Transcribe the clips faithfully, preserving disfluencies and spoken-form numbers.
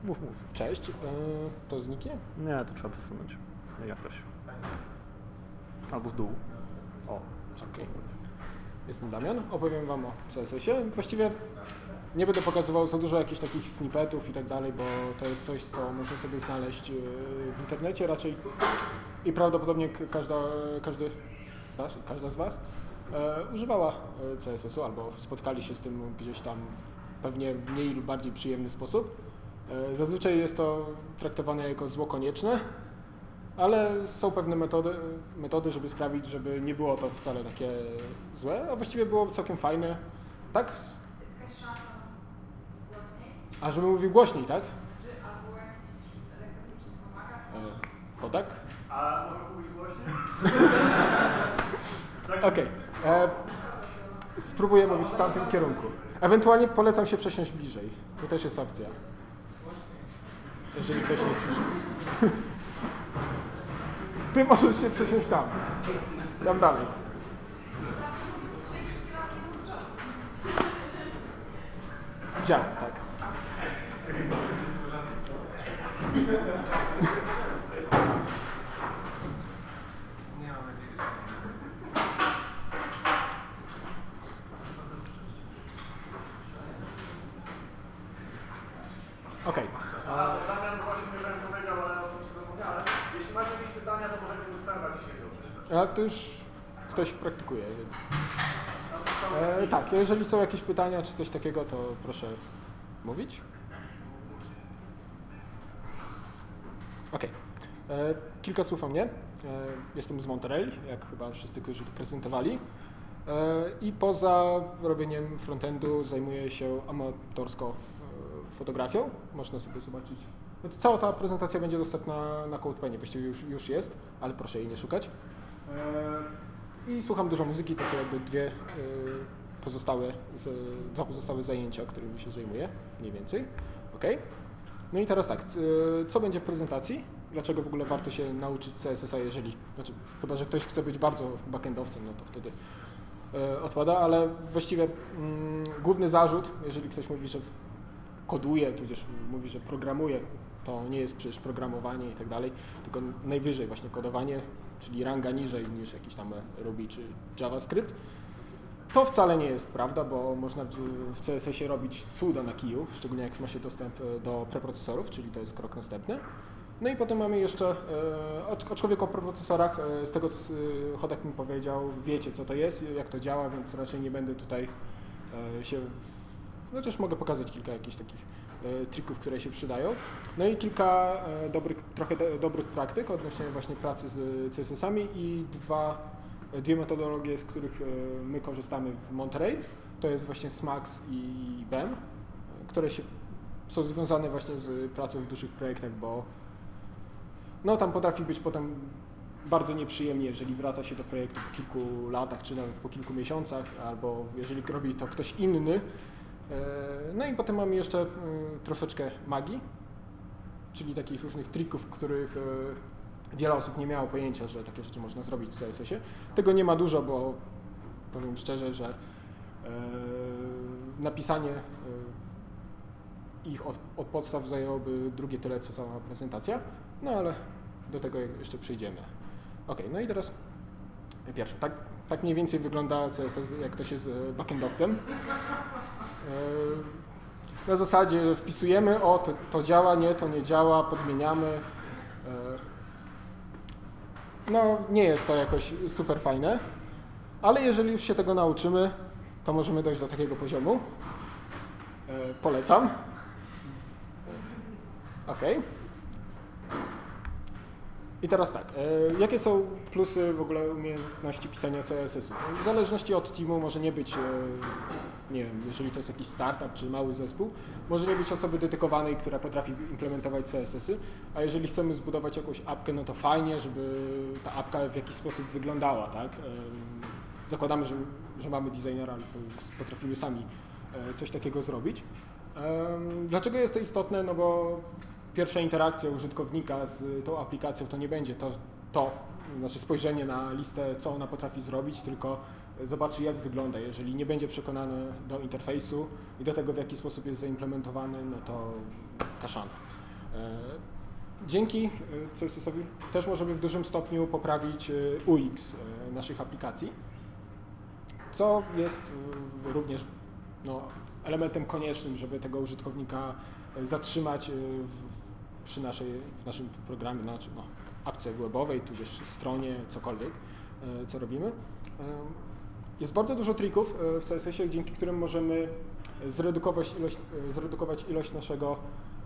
Mów, mów. Cześć. Yy, to zniknie? Nie, to trzeba przesunąć. Jakoś. Albo w dół. O. Okej. Okay. Jestem Damian. Opowiem Wam o C S S ie. Właściwie nie będę pokazywał za dużo jakichś takich snippetów i tak dalej, bo to jest coś, co można sobie znaleźć w internecie raczej i prawdopodobnie każda, każdy z Was, każda z Was e, używała C S S u albo spotkali się z tym gdzieś tam w pewnie w mniej lub bardziej przyjemny sposób. E, zazwyczaj jest to traktowane jako zło konieczne, ale są pewne metody, metody, żeby sprawić, żeby nie było to wcale takie złe, a właściwie było całkiem fajne. Tak? A żeby mówił głośniej, tak? E, Kodak? A może mówić głośniej? Okej. Okay. Spróbuję mówić w tamtym kierunku. Ewentualnie polecam się przesiąść bliżej. To też jest opcja. Jeżeli ktoś nie słyszy. Ty możesz się przesiąść tam. Tam dalej. Działa, tak. Okej. Damian właśnie nie będę powiedział, ale o tym zapomniałem. Jeśli macie jakieś pytania, to możecie wystawiać dzisiaj. A to już ktoś praktykuje, więc... E, tak, jeżeli są jakieś pytania czy coś takiego, to proszę mówić. Okej. Okay. Kilka słów o mnie. E, jestem z Monterey, jak chyba wszyscy, którzy tu prezentowali. E, I poza robieniem frontendu zajmuję się amatorsko e, fotografią. Można sobie zobaczyć. No to cała ta prezentacja będzie dostępna na CodePenie, właściwie już, już jest, ale proszę jej nie szukać. E, I słucham dużo muzyki, to są jakby dwie e, pozostałe, z, dwa pozostałe zajęcia, którymi się zajmuję, mniej więcej. Okay. No i teraz tak, co będzie w prezentacji? Dlaczego w ogóle warto się nauczyć C S S a, jeżeli, znaczy, chyba że ktoś chce być bardzo backendowcem, no to wtedy e, odpada, ale właściwie mm, główny zarzut, jeżeli ktoś mówi, że koduje, tudzież mówi, że programuje, to nie jest przecież programowanie i tak dalej, tylko najwyżej właśnie kodowanie, czyli ranga niżej niż jakiś tam Ruby czy JavaScript. To wcale nie jest prawda, bo można w C S S ie robić cuda na kiju, szczególnie jak ma się dostęp do preprocesorów, czyli to jest krok następny. No i potem mamy jeszcze, aczkolwiek o preprocesorach, z tego co Chodek mi powiedział, wiecie co to jest, jak to działa, więc raczej nie będę tutaj się, chociaż mogę pokazać kilka jakichś takich trików, które się przydają. No i kilka dobrych, trochę do, dobrych praktyk odnośnie właśnie pracy z C S S ami i dwa Dwie metodologie, z których my korzystamy w Monterey, to jest właśnie Smax i B E M, które się, są związane właśnie z pracą w dużych projektach, bo no, tam potrafi być potem bardzo nieprzyjemnie, jeżeli wraca się do projektu po kilku latach, czy nawet po kilku miesiącach, albo jeżeli robi to ktoś inny. No i potem mamy jeszcze troszeczkę magii, czyli takich różnych trików, których wiele osób nie miało pojęcia, że takie rzeczy można zrobić w C S S ie. Tego nie ma dużo, bo powiem szczerze, że e, napisanie e, ich od, od podstaw zajęłoby drugie tyle, co cała prezentacja, no ale do tego jeszcze przyjdziemy. Ok, no i teraz pierwsze, tak, tak mniej więcej wygląda C S S, jak ktoś jest backendowcem. E, na zasadzie wpisujemy, o to, to działa, nie, to nie działa, podmieniamy. E, No, nie jest to jakoś super fajne, ale jeżeli już się tego nauczymy, to możemy dojść do takiego poziomu. E, polecam. Ok. I teraz tak, e, jakie są plusy w ogóle umiejętności pisania C S S u? W zależności od teamu może nie być, e, nie wiem, jeżeli to jest jakiś startup czy mały zespół, może nie być osoby dedykowanej, która potrafi implementować C S S y, a jeżeli chcemy zbudować jakąś apkę, no to fajnie, żeby ta apka w jakiś sposób wyglądała, tak? E, zakładamy, że, że mamy designera, potrafimy sami e, coś takiego zrobić. E, dlaczego jest to istotne? No bo pierwsza interakcja użytkownika z tą aplikacją to nie będzie to, to, znaczy spojrzenie na listę, co ona potrafi zrobić, tylko zobaczy, jak wygląda. Jeżeli nie będzie przekonany do interfejsu i do tego, w jaki sposób jest zaimplementowany, no to kaszana. Dzięki C S S-owi też możemy w dużym stopniu poprawić U X naszych aplikacji, co jest również no, elementem koniecznym, żeby tego użytkownika zatrzymać w, przy naszej, w naszym programie, znaczy no, apce webowej, tudzież stronie, cokolwiek, co robimy. Jest bardzo dużo trików w C S S-ie, dzięki którym możemy zredukować ilość, zredukować ilość naszego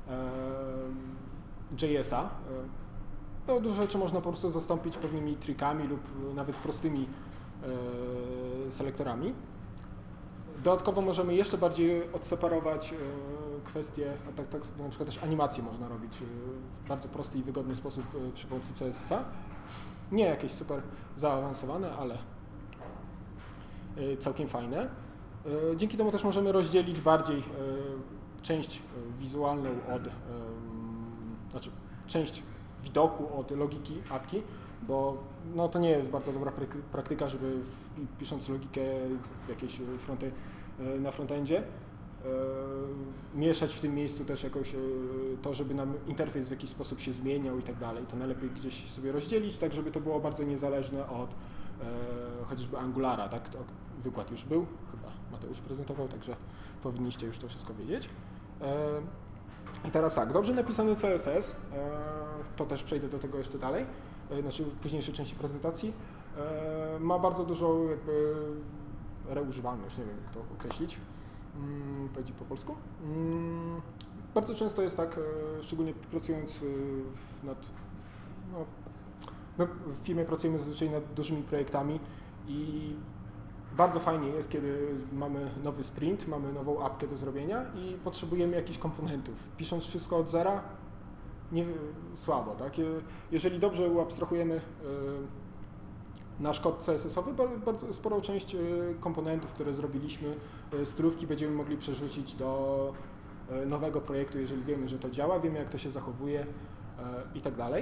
J S-a. No, dużo rzeczy można po prostu zastąpić pewnymi trikami lub nawet prostymi selektorami. Dodatkowo możemy jeszcze bardziej odseparować kwestie, a tak, tak na przykład też animacje można robić w bardzo prosty i wygodny sposób przy pomocy C S S-a. Nie jakieś super zaawansowane, ale całkiem fajne. Dzięki temu też możemy rozdzielić bardziej część wizualną od, znaczy część widoku od logiki apki, bo no, to nie jest bardzo dobra praktyka, żeby w, pisząc logikę w jakiejś fronty, na frontendzie mieszać w tym miejscu też jakoś to, żeby nam interfejs w jakiś sposób się zmieniał i tak dalej. To najlepiej gdzieś sobie rozdzielić, tak żeby to było bardzo niezależne od e, chociażby Angulara, tak? To wykład już był, chyba Mateusz prezentował, także powinniście już to wszystko wiedzieć. E, I teraz tak, dobrze napisany C S S, e, to też przejdę do tego jeszcze dalej, e, znaczy w późniejszej części prezentacji, e, ma bardzo dużą jakby reużywalność, nie wiem jak to określić. Hmm, powiedzieć po polsku. Hmm, bardzo często jest tak, e, szczególnie pracując w, nad, no, my w firmie pracujemy zazwyczaj nad dużymi projektami i bardzo fajnie jest, kiedy mamy nowy sprint, mamy nową apkę do zrobienia i potrzebujemy jakichś komponentów. Pisząc wszystko od zera, nie, słabo, tak? Jeżeli dobrze uabstrahujemy e, nasz kod C S S-owy, bardzo sporą część komponentów, które zrobiliśmy, strówki będziemy mogli przerzucić do nowego projektu, jeżeli wiemy, że to działa, wiemy jak to się zachowuje i tak dalej.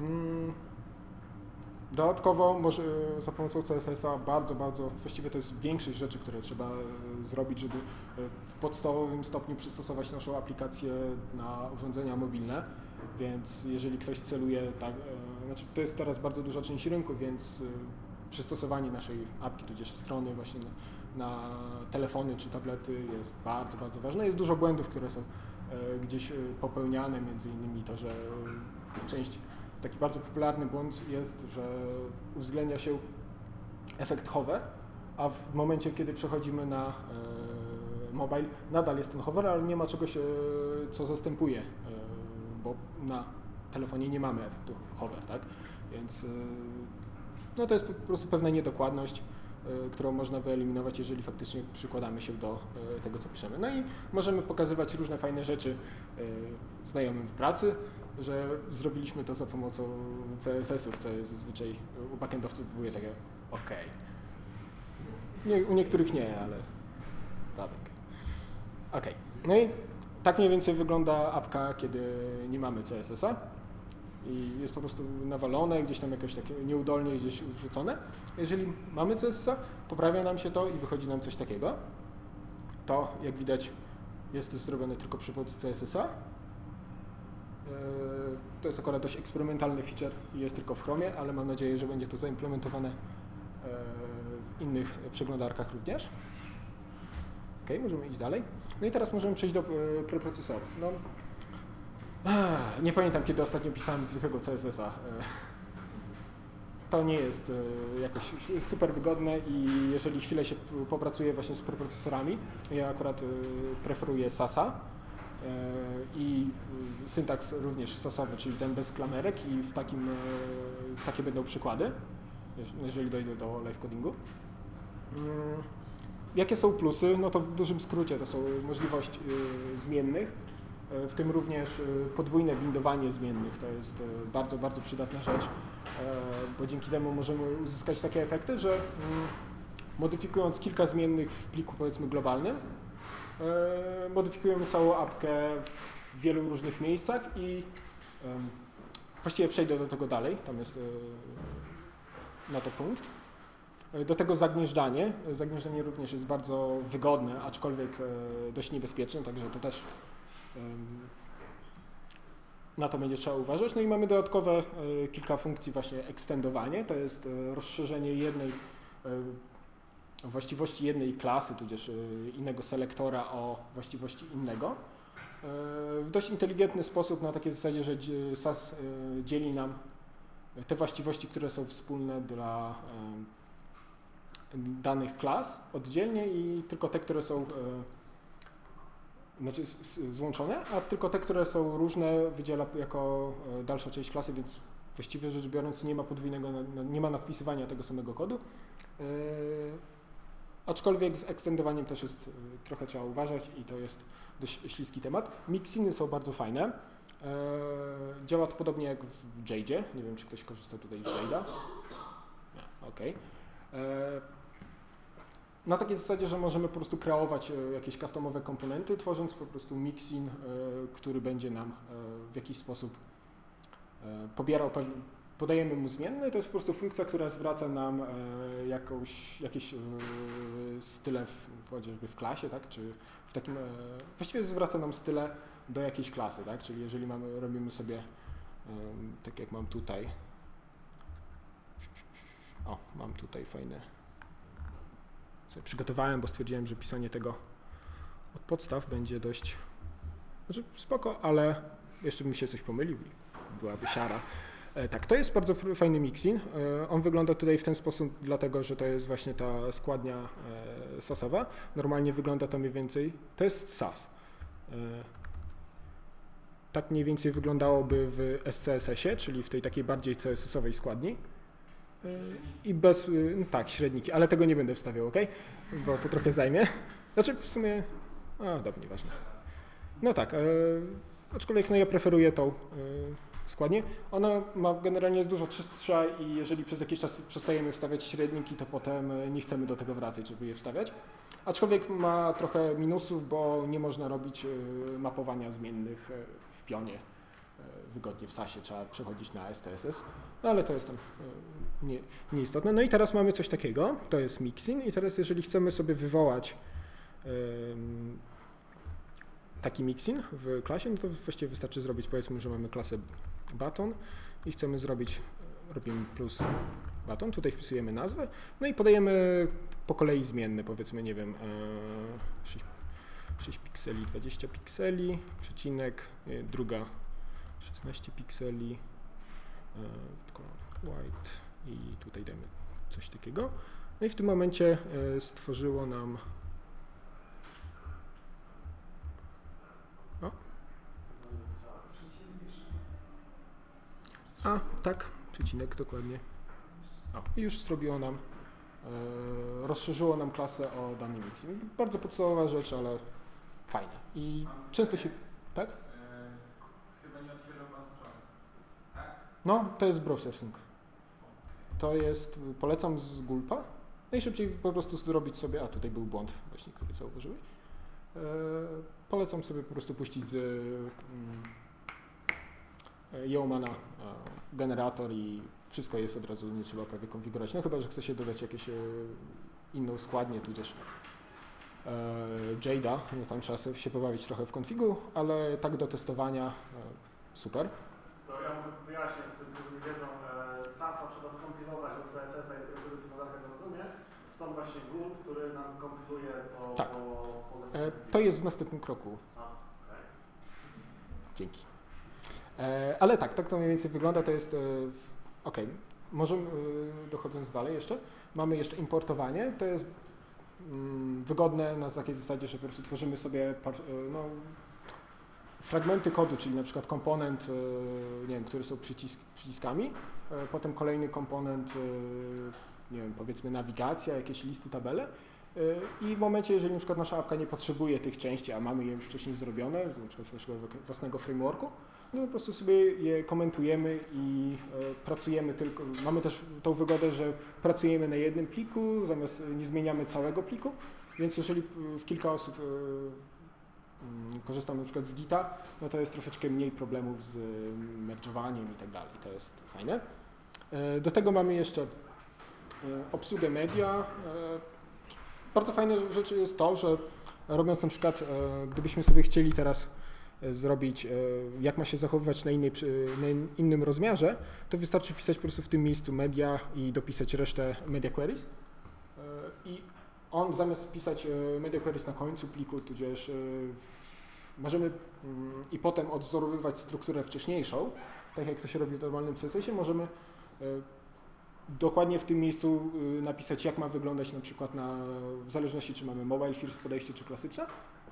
Dodatkowo może za pomocą C S S-a bardzo, bardzo, właściwie to jest większość rzeczy, które trzeba zrobić, żeby w podstawowym stopniu przystosować naszą aplikację na urządzenia mobilne, więc jeżeli ktoś celuje, tak, znaczy to jest teraz bardzo duża część rynku, więc przystosowanie naszej apki, tudzież strony właśnie na, na telefony czy tablety jest bardzo, bardzo ważne. Jest dużo błędów, które są gdzieś popełniane, między innymi to, że część, taki bardzo popularny błąd jest, że uwzględnia się efekt hover, a w momencie, kiedy przechodzimy na e, mobile, nadal jest ten hover, ale nie ma czegoś, e, co zastępuje, e, bo na telefonie nie mamy efektu hover, tak? Więc e, no to jest po prostu pewna niedokładność, e, którą można wyeliminować, jeżeli faktycznie przykładamy się do e, tego, co piszemy. No i możemy pokazywać różne fajne rzeczy e, znajomym w pracy, że zrobiliśmy to za pomocą C S S-ów, co jest zazwyczaj u backendowców wywołuje takie OK. Nie, u niektórych nie, ale tak. OK. No i tak mniej więcej wygląda apka, kiedy nie mamy C S S-a i jest po prostu nawalone, gdzieś tam jakoś takie nieudolnie gdzieś wrzucone. Jeżeli mamy C S S-a, poprawia nam się to i wychodzi nam coś takiego. To, jak widać, jest to zrobione tylko przy pomocy C S S-a. To jest akurat dość eksperymentalny feature i jest tylko w Chromie, ale mam nadzieję, że będzie to zaimplementowane w innych przeglądarkach również. Ok, możemy iść dalej. No i teraz możemy przejść do preprocesorów. No, nie pamiętam, kiedy ostatnio pisałem zwykłego C S S-a. To nie jest jakoś super wygodne i jeżeli chwilę się popracuje właśnie z preprocesorami, ja akurat preferuję S A S-a. I syntaks również sasowy, czyli ten bez klamerek i w takim, takie będą przykłady, jeżeli dojdę do live codingu. Jakie są plusy? No to w dużym skrócie to są możliwość zmiennych, w tym również podwójne bindowanie zmiennych. To jest bardzo, bardzo przydatna rzecz, bo dzięki temu możemy uzyskać takie efekty, że modyfikując kilka zmiennych w pliku powiedzmy globalnym, modyfikujemy całą apkę w wielu różnych miejscach i właściwie przejdę do tego dalej, tam jest na to punkt. Do tego zagnieżdżanie. Zagnieżdżanie również jest bardzo wygodne, aczkolwiek dość niebezpieczne, także to też na to będzie trzeba uważać. No i mamy dodatkowe kilka funkcji właśnie ekstendowanie, to jest rozszerzenie jednej właściwości jednej klasy, tudzież innego selektora o właściwości innego. W dość inteligentny sposób, na takiej zasadzie, że S A S dzieli nam te właściwości, które są wspólne dla danych klas oddzielnie i tylko te, które są znaczy złączone, a tylko te, które są różne, wydziela jako dalsza część klasy, więc właściwie rzecz biorąc nie ma podwójnego, nie ma nadpisywania tego samego kodu. Aczkolwiek z ekstendowaniem też jest, trochę trzeba uważać i to jest dość śliski temat. Mixiny są bardzo fajne. Działa to podobnie jak w Jade'zie. Nie wiem, czy ktoś korzysta tutaj z Jade'a. Okej. Na takiej zasadzie, że możemy po prostu kreować jakieś customowe komponenty, tworząc po prostu mixin, który będzie nam w jakiś sposób pobierał pewne, podajemy mu zmienne, to jest po prostu funkcja, która zwraca nam jakąś, jakieś style w, chociażby w klasie, tak, czy w takim, właściwie zwraca nam style do jakiejś klasy, tak, czyli jeżeli mamy, robimy sobie, tak jak mam tutaj, o, mam tutaj fajne, sobie przygotowałem, bo stwierdziłem, że pisanie tego od podstaw będzie dość, znaczy spoko, ale jeszcze bym się coś pomylił i byłaby siara. Tak, to jest bardzo fajny mixin. On wygląda tutaj w ten sposób, dlatego że to jest właśnie ta składnia sasowa. Normalnie wygląda to mniej więcej, to jest S A S. Tak mniej więcej wyglądałoby w S C S S-ie, czyli w tej takiej bardziej C S S-owej składni. I bez, no tak, średniki, ale tego nie będę wstawiał, ok? Bo to trochę zajmie. Znaczy w sumie, a dobra, nieważne. No tak, aczkolwiek no ja preferuję tą składnie. Ona ma generalnie jest dużo czystsza i jeżeli przez jakiś czas przestajemy wstawiać średniki, to potem nie chcemy do tego wracać, żeby je wstawiać. Aczkolwiek ma trochę minusów, bo nie można robić mapowania zmiennych w pionie wygodnie w S A S-ie, trzeba przechodzić na S T S S, no ale to jest tam nie, nieistotne. No i teraz mamy coś takiego, to jest mixin i teraz jeżeli chcemy sobie wywołać um, taki mixin w klasie, no to właściwie wystarczy zrobić, powiedzmy, że mamy klasę button i chcemy zrobić, robimy plus button, tutaj wpisujemy nazwę, no i podajemy po kolei zmienne, powiedzmy, nie wiem, sześć, sześć pikseli, dwadzieścia pikseli, przecinek, druga szesnaście pikseli, white i tutaj dajemy coś takiego. No i w tym momencie stworzyło nam o. A, tak, przecinek, dokładnie. O, i już zrobiło nam, e, rozszerzyło nam klasę o dany mixing. Bardzo podstawowa rzecz, ale fajna. I często się, tak? Chyba nie otwierał pan strony, tak? No, to jest browser sync. To jest, polecam z gulpa. Najszybciej po prostu zrobić sobie, a tutaj był błąd właśnie, który zauważyłeś. E, polecam sobie po prostu puścić z mm, Yeomana e, generator i wszystko jest od razu, nie trzeba prawie konfigurować. No chyba, że chce się dodać jakieś e, inną składnię, tudzież e, Jade'a, no tam trzeba sobie się pobawić trochę w konfigu, ale tak do testowania e, super. To ja może wyjaśnię tym, którzy nie wiedzą, e, S A S-a trzeba skompilować do C S S-a, który w tego rozumie. Stąd właśnie gulp, który nam kompiluje to Tak. po, po E, to jest w następnym kroku. A, okay. Dzięki. E, ale tak, tak to mniej więcej wygląda, to jest, e, ok, możemy, e, dochodząc dalej jeszcze, mamy jeszcze importowanie, to jest mm, wygodne na takiej zasadzie, że po prostu tworzymy sobie par, e, no, fragmenty kodu, czyli na przykład komponent, e, nie wiem, które są przycisk, przyciskami, e, potem kolejny komponent, e, nie wiem, powiedzmy nawigacja, jakieś listy, tabele. I w momencie, jeżeli na przykład nasza apka nie potrzebuje tych części, a mamy je już wcześniej zrobione, na przykład z naszego własnego frameworku, no po prostu sobie je komentujemy i e, pracujemy tylko, mamy też tą wygodę, że pracujemy na jednym pliku, zamiast nie zmieniamy całego pliku, więc jeżeli w kilka osób e, m, korzysta na przykład z Gita, no to jest troszeczkę mniej problemów z merge'owaniem i tak dalej, to jest fajne. E, do tego mamy jeszcze e, obsługę media. E, Bardzo fajne rzeczy jest to, że robiąc na przykład, e, gdybyśmy sobie chcieli teraz zrobić, jak ma się zachowywać na, innej, na innym rozmiarze, to wystarczy wpisać po prostu w tym miejscu media i dopisać resztę media queries. I on zamiast pisać media queries na końcu pliku, tudzież możemy i potem odwzorowywać strukturę wcześniejszą, tak jak to się robi w normalnym C S S ie, możemy dokładnie w tym miejscu napisać, jak ma wyglądać na przykład na, w zależności czy mamy mobile first podejście, czy klasyczne,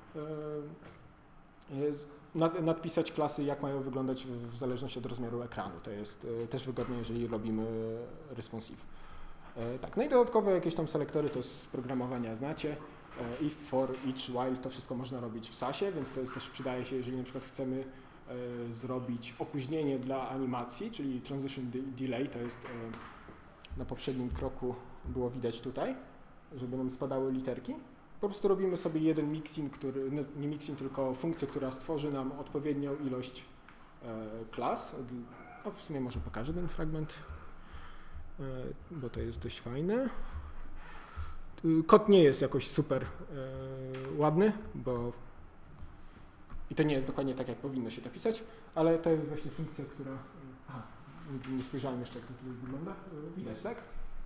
nadpisać klasy, jak mają wyglądać w zależności od rozmiaru ekranu. To jest też wygodne, jeżeli robimy responsive. Tak, no i dodatkowe jakieś tam selektory to z programowania znacie. If, for, each, while, to wszystko można robić w sasie, więc to jest też przydaje się, jeżeli na przykład chcemy e, zrobić opóźnienie dla animacji, czyli transition delay, to jest e, na poprzednim kroku było widać tutaj, żeby nam spadały literki. Po prostu robimy sobie jeden mixin, który, nie mixin, tylko funkcję, która stworzy nam odpowiednią ilość e, klas. A w sumie może pokażę ten fragment, e, bo to jest dość fajne. Kod nie jest jakoś super e, ładny, bo i to nie jest dokładnie tak, jak powinno się to pisać, ale to jest właśnie funkcja, która... Aha, nie spojrzałem jeszcze, jak to tutaj wygląda. Widać, tak?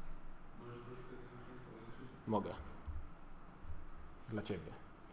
Mogę. Dla Ciebie.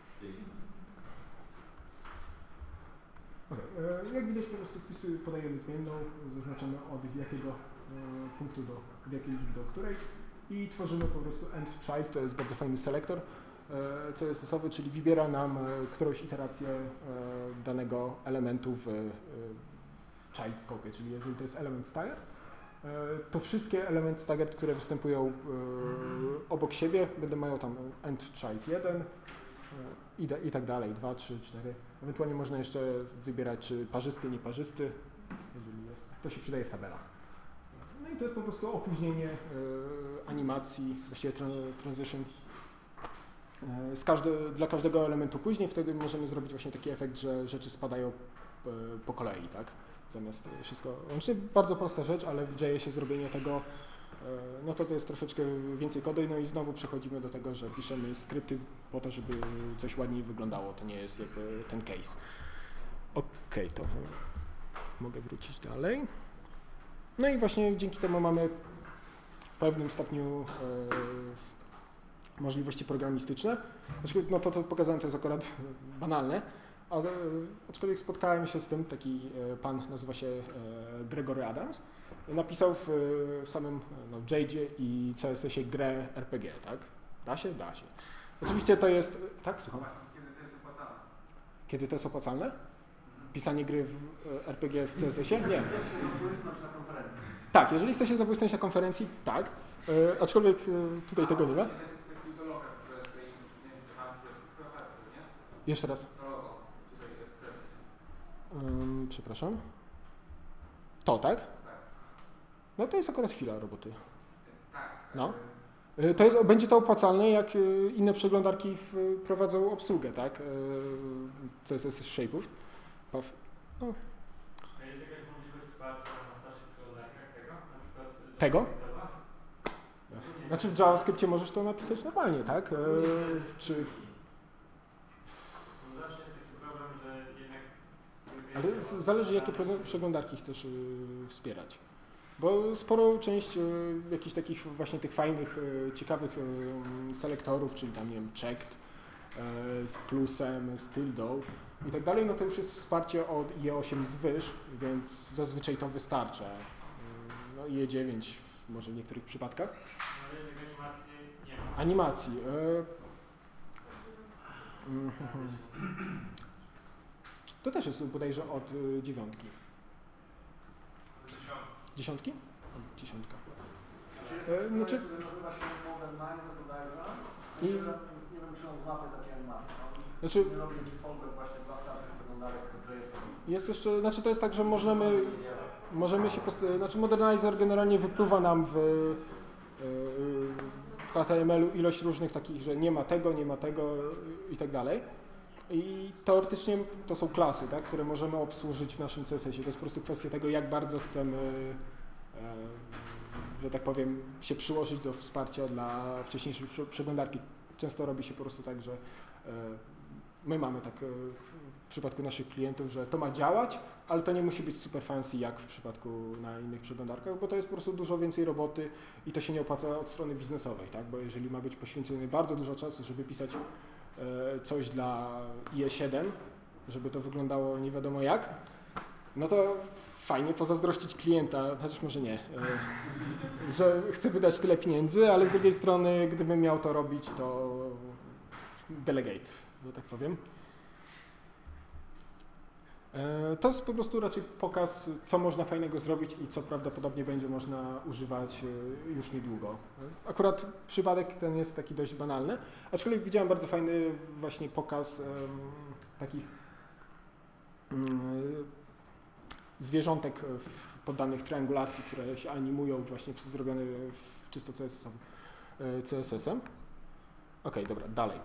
Okay. E, jak widać, po prostu wpisy podajemy zmienną, zaznaczamy od jakiego e, punktu do, od jakiej liczby do której. I tworzymy po prostu end child, to jest bardzo fajny selektor C S S owy, czyli wybiera nam którąś iterację danego elementu w child scope, czyli jeżeli to jest element staggered, to wszystkie elementy staggered, które występują obok siebie, będą mają tam end child jeden i, i tak dalej, dwa, trzy, cztery. Ewentualnie można jeszcze wybierać, czy parzysty, nieparzysty, jeżeli jest. To się przydaje w tabelach. No i to jest po prostu opóźnienie y, animacji, właściwie tra transition y, z każde, dla każdego elementu później. Wtedy możemy zrobić właśnie taki efekt, że rzeczy spadają y, po kolei, tak? Zamiast wszystko łącznie. Bardzo prosta rzecz, ale w J S ie zrobienie tego, y, no to to jest troszeczkę więcej kodu. No i znowu przechodzimy do tego, że piszemy skrypty po to, żeby coś ładniej wyglądało. To nie jest jakby ten case. Okej, okay, to mogę wrócić dalej. No i właśnie dzięki temu mamy w pewnym stopniu e, możliwości programistyczne. Znaczy, no to, co pokazałem, to jest akurat banalne, ale aczkolwiek spotkałem się z tym, taki e, pan nazywa się e, Gregory Adams, napisał w e, samym no, J J i C S S ie grę R P G, tak? Da się? Da się. Oczywiście to jest... Tak, słucham? Kiedy to jest opłacalne? Kiedy to jest opłacalne? Pisanie gry w R P G w C S S ie? Nie. Tak, jeżeli chce się zabłysnąć na konferencji, tak. E, aczkolwiek e, tutaj tego nie ma. Jeszcze raz. Um, przepraszam. To, tak? No to jest akurat chwila roboty. No. E, to jest, będzie to opłacalne, jak e, inne przeglądarki wprowadzą obsługę, tak? E, C S S shape'ów. No. A jest jakaś możliwość wsparcia na starszych przeglądarkach tego? Na przykład tego? Znaczy w JavaScriptie możesz to napisać normalnie, tak? E, czy... Zawsze jest taki problem, że jednak... Ale z, zależy, jakie przeglądarki chcesz y, wspierać. Bo sporą część y, jakichś takich właśnie tych fajnych, y, ciekawych y, selektorów, czyli tam, nie wiem, checked, y, z plusem, z tildą i tak dalej, no to już jest wsparcie od I E osiem zwyż, więc zazwyczaj to wystarcza. Y, no I E dziewięć może w niektórych przypadkach. Ale animacji nie ma. Animacji. Y, mm, to też jest bodajże od y, dziewiątki. Dziesiątki? Dziesiątka. E, znaczy... nazywa się Modernizer bodajże. I... Nie wiem, czy on złapie takie animacje. Znaczy... Nie robi taki fallback właśnie dla starszych przeglądarek J S A. Jest jeszcze, znaczy to jest tak, że możemy, możemy się, post- znaczy Modernizer generalnie wypluwa nam w, w H T M L u ilość różnych takich, że nie ma tego, nie ma tego i tak dalej. I teoretycznie to są klasy, tak, które możemy obsłużyć w naszym C S S ie. To jest po prostu kwestia tego, jak bardzo chcemy, e, że tak powiem, się przyłożyć do wsparcia dla wcześniejszej przeglądarki. Często robi się po prostu tak, że e, my mamy tak w przypadku naszych klientów, że to ma działać, ale to nie musi być super fancy jak w przypadku na innych przeglądarkach, bo to jest po prostu dużo więcej roboty i to się nie opłaca od strony biznesowej, tak? Bo jeżeli ma być poświęcony bardzo dużo czasu, żeby pisać coś dla I E siedem, żeby to wyglądało nie wiadomo jak, no to fajnie pozazdrościć klienta, chociaż może nie, że chce wydać tyle pieniędzy, ale z drugiej strony, gdybym miał to robić, to delegate, że tak powiem. To jest po prostu raczej pokaz, co można fajnego zrobić i co prawdopodobnie będzie można używać już niedługo. Akurat przypadek ten jest taki dość banalny, aczkolwiek widziałem bardzo fajny właśnie pokaz um, takich um, zwierzątek w, poddanych triangulacji, które się animują, właśnie zrobione w czysto C S S em. Ok, dobra, dalej.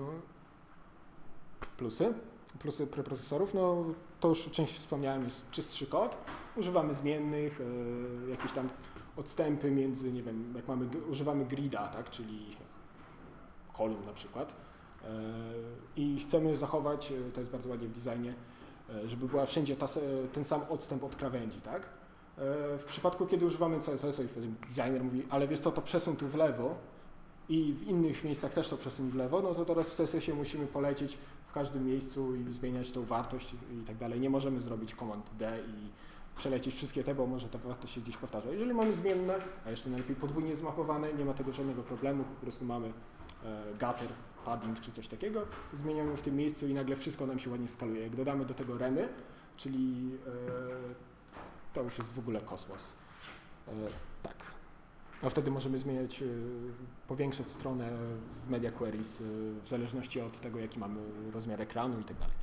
Plusy. Plusy preprocesorów, no to już część wspomniałem, jest czystszy kod, używamy zmiennych, e, jakieś tam odstępy między, nie wiem, jak mamy, używamy grida, tak, czyli kolumn na przykład e, i chcemy zachować, to jest bardzo ładnie w designie, e, żeby była wszędzie ta, ten sam odstęp od krawędzi, tak. E, w przypadku, kiedy używamy C S S-a i wtedy designer mówi, ale wiesz to, to przesuń tu w lewo i w innych miejscach też to przesuń w lewo, no to teraz w C S S-ie musimy polecieć w każdym miejscu i zmieniać tą wartość i tak dalej. Nie możemy zrobić Command D i przelecieć wszystkie te, bo może ta wartość się gdzieś powtarza. Jeżeli mamy zmienne, a jeszcze najlepiej podwójnie zmapowane, nie ma tego żadnego problemu, po prostu mamy e, gutter, padding czy coś takiego, zmieniamy w tym miejscu i nagle wszystko nam się ładnie skaluje. Jak dodamy do tego remy, czyli e, to już jest w ogóle kosmos. E, tak. No wtedy możemy zmieniać, powiększać stronę w Media Queries w zależności od tego, jaki mamy rozmiar ekranu i tak dalej.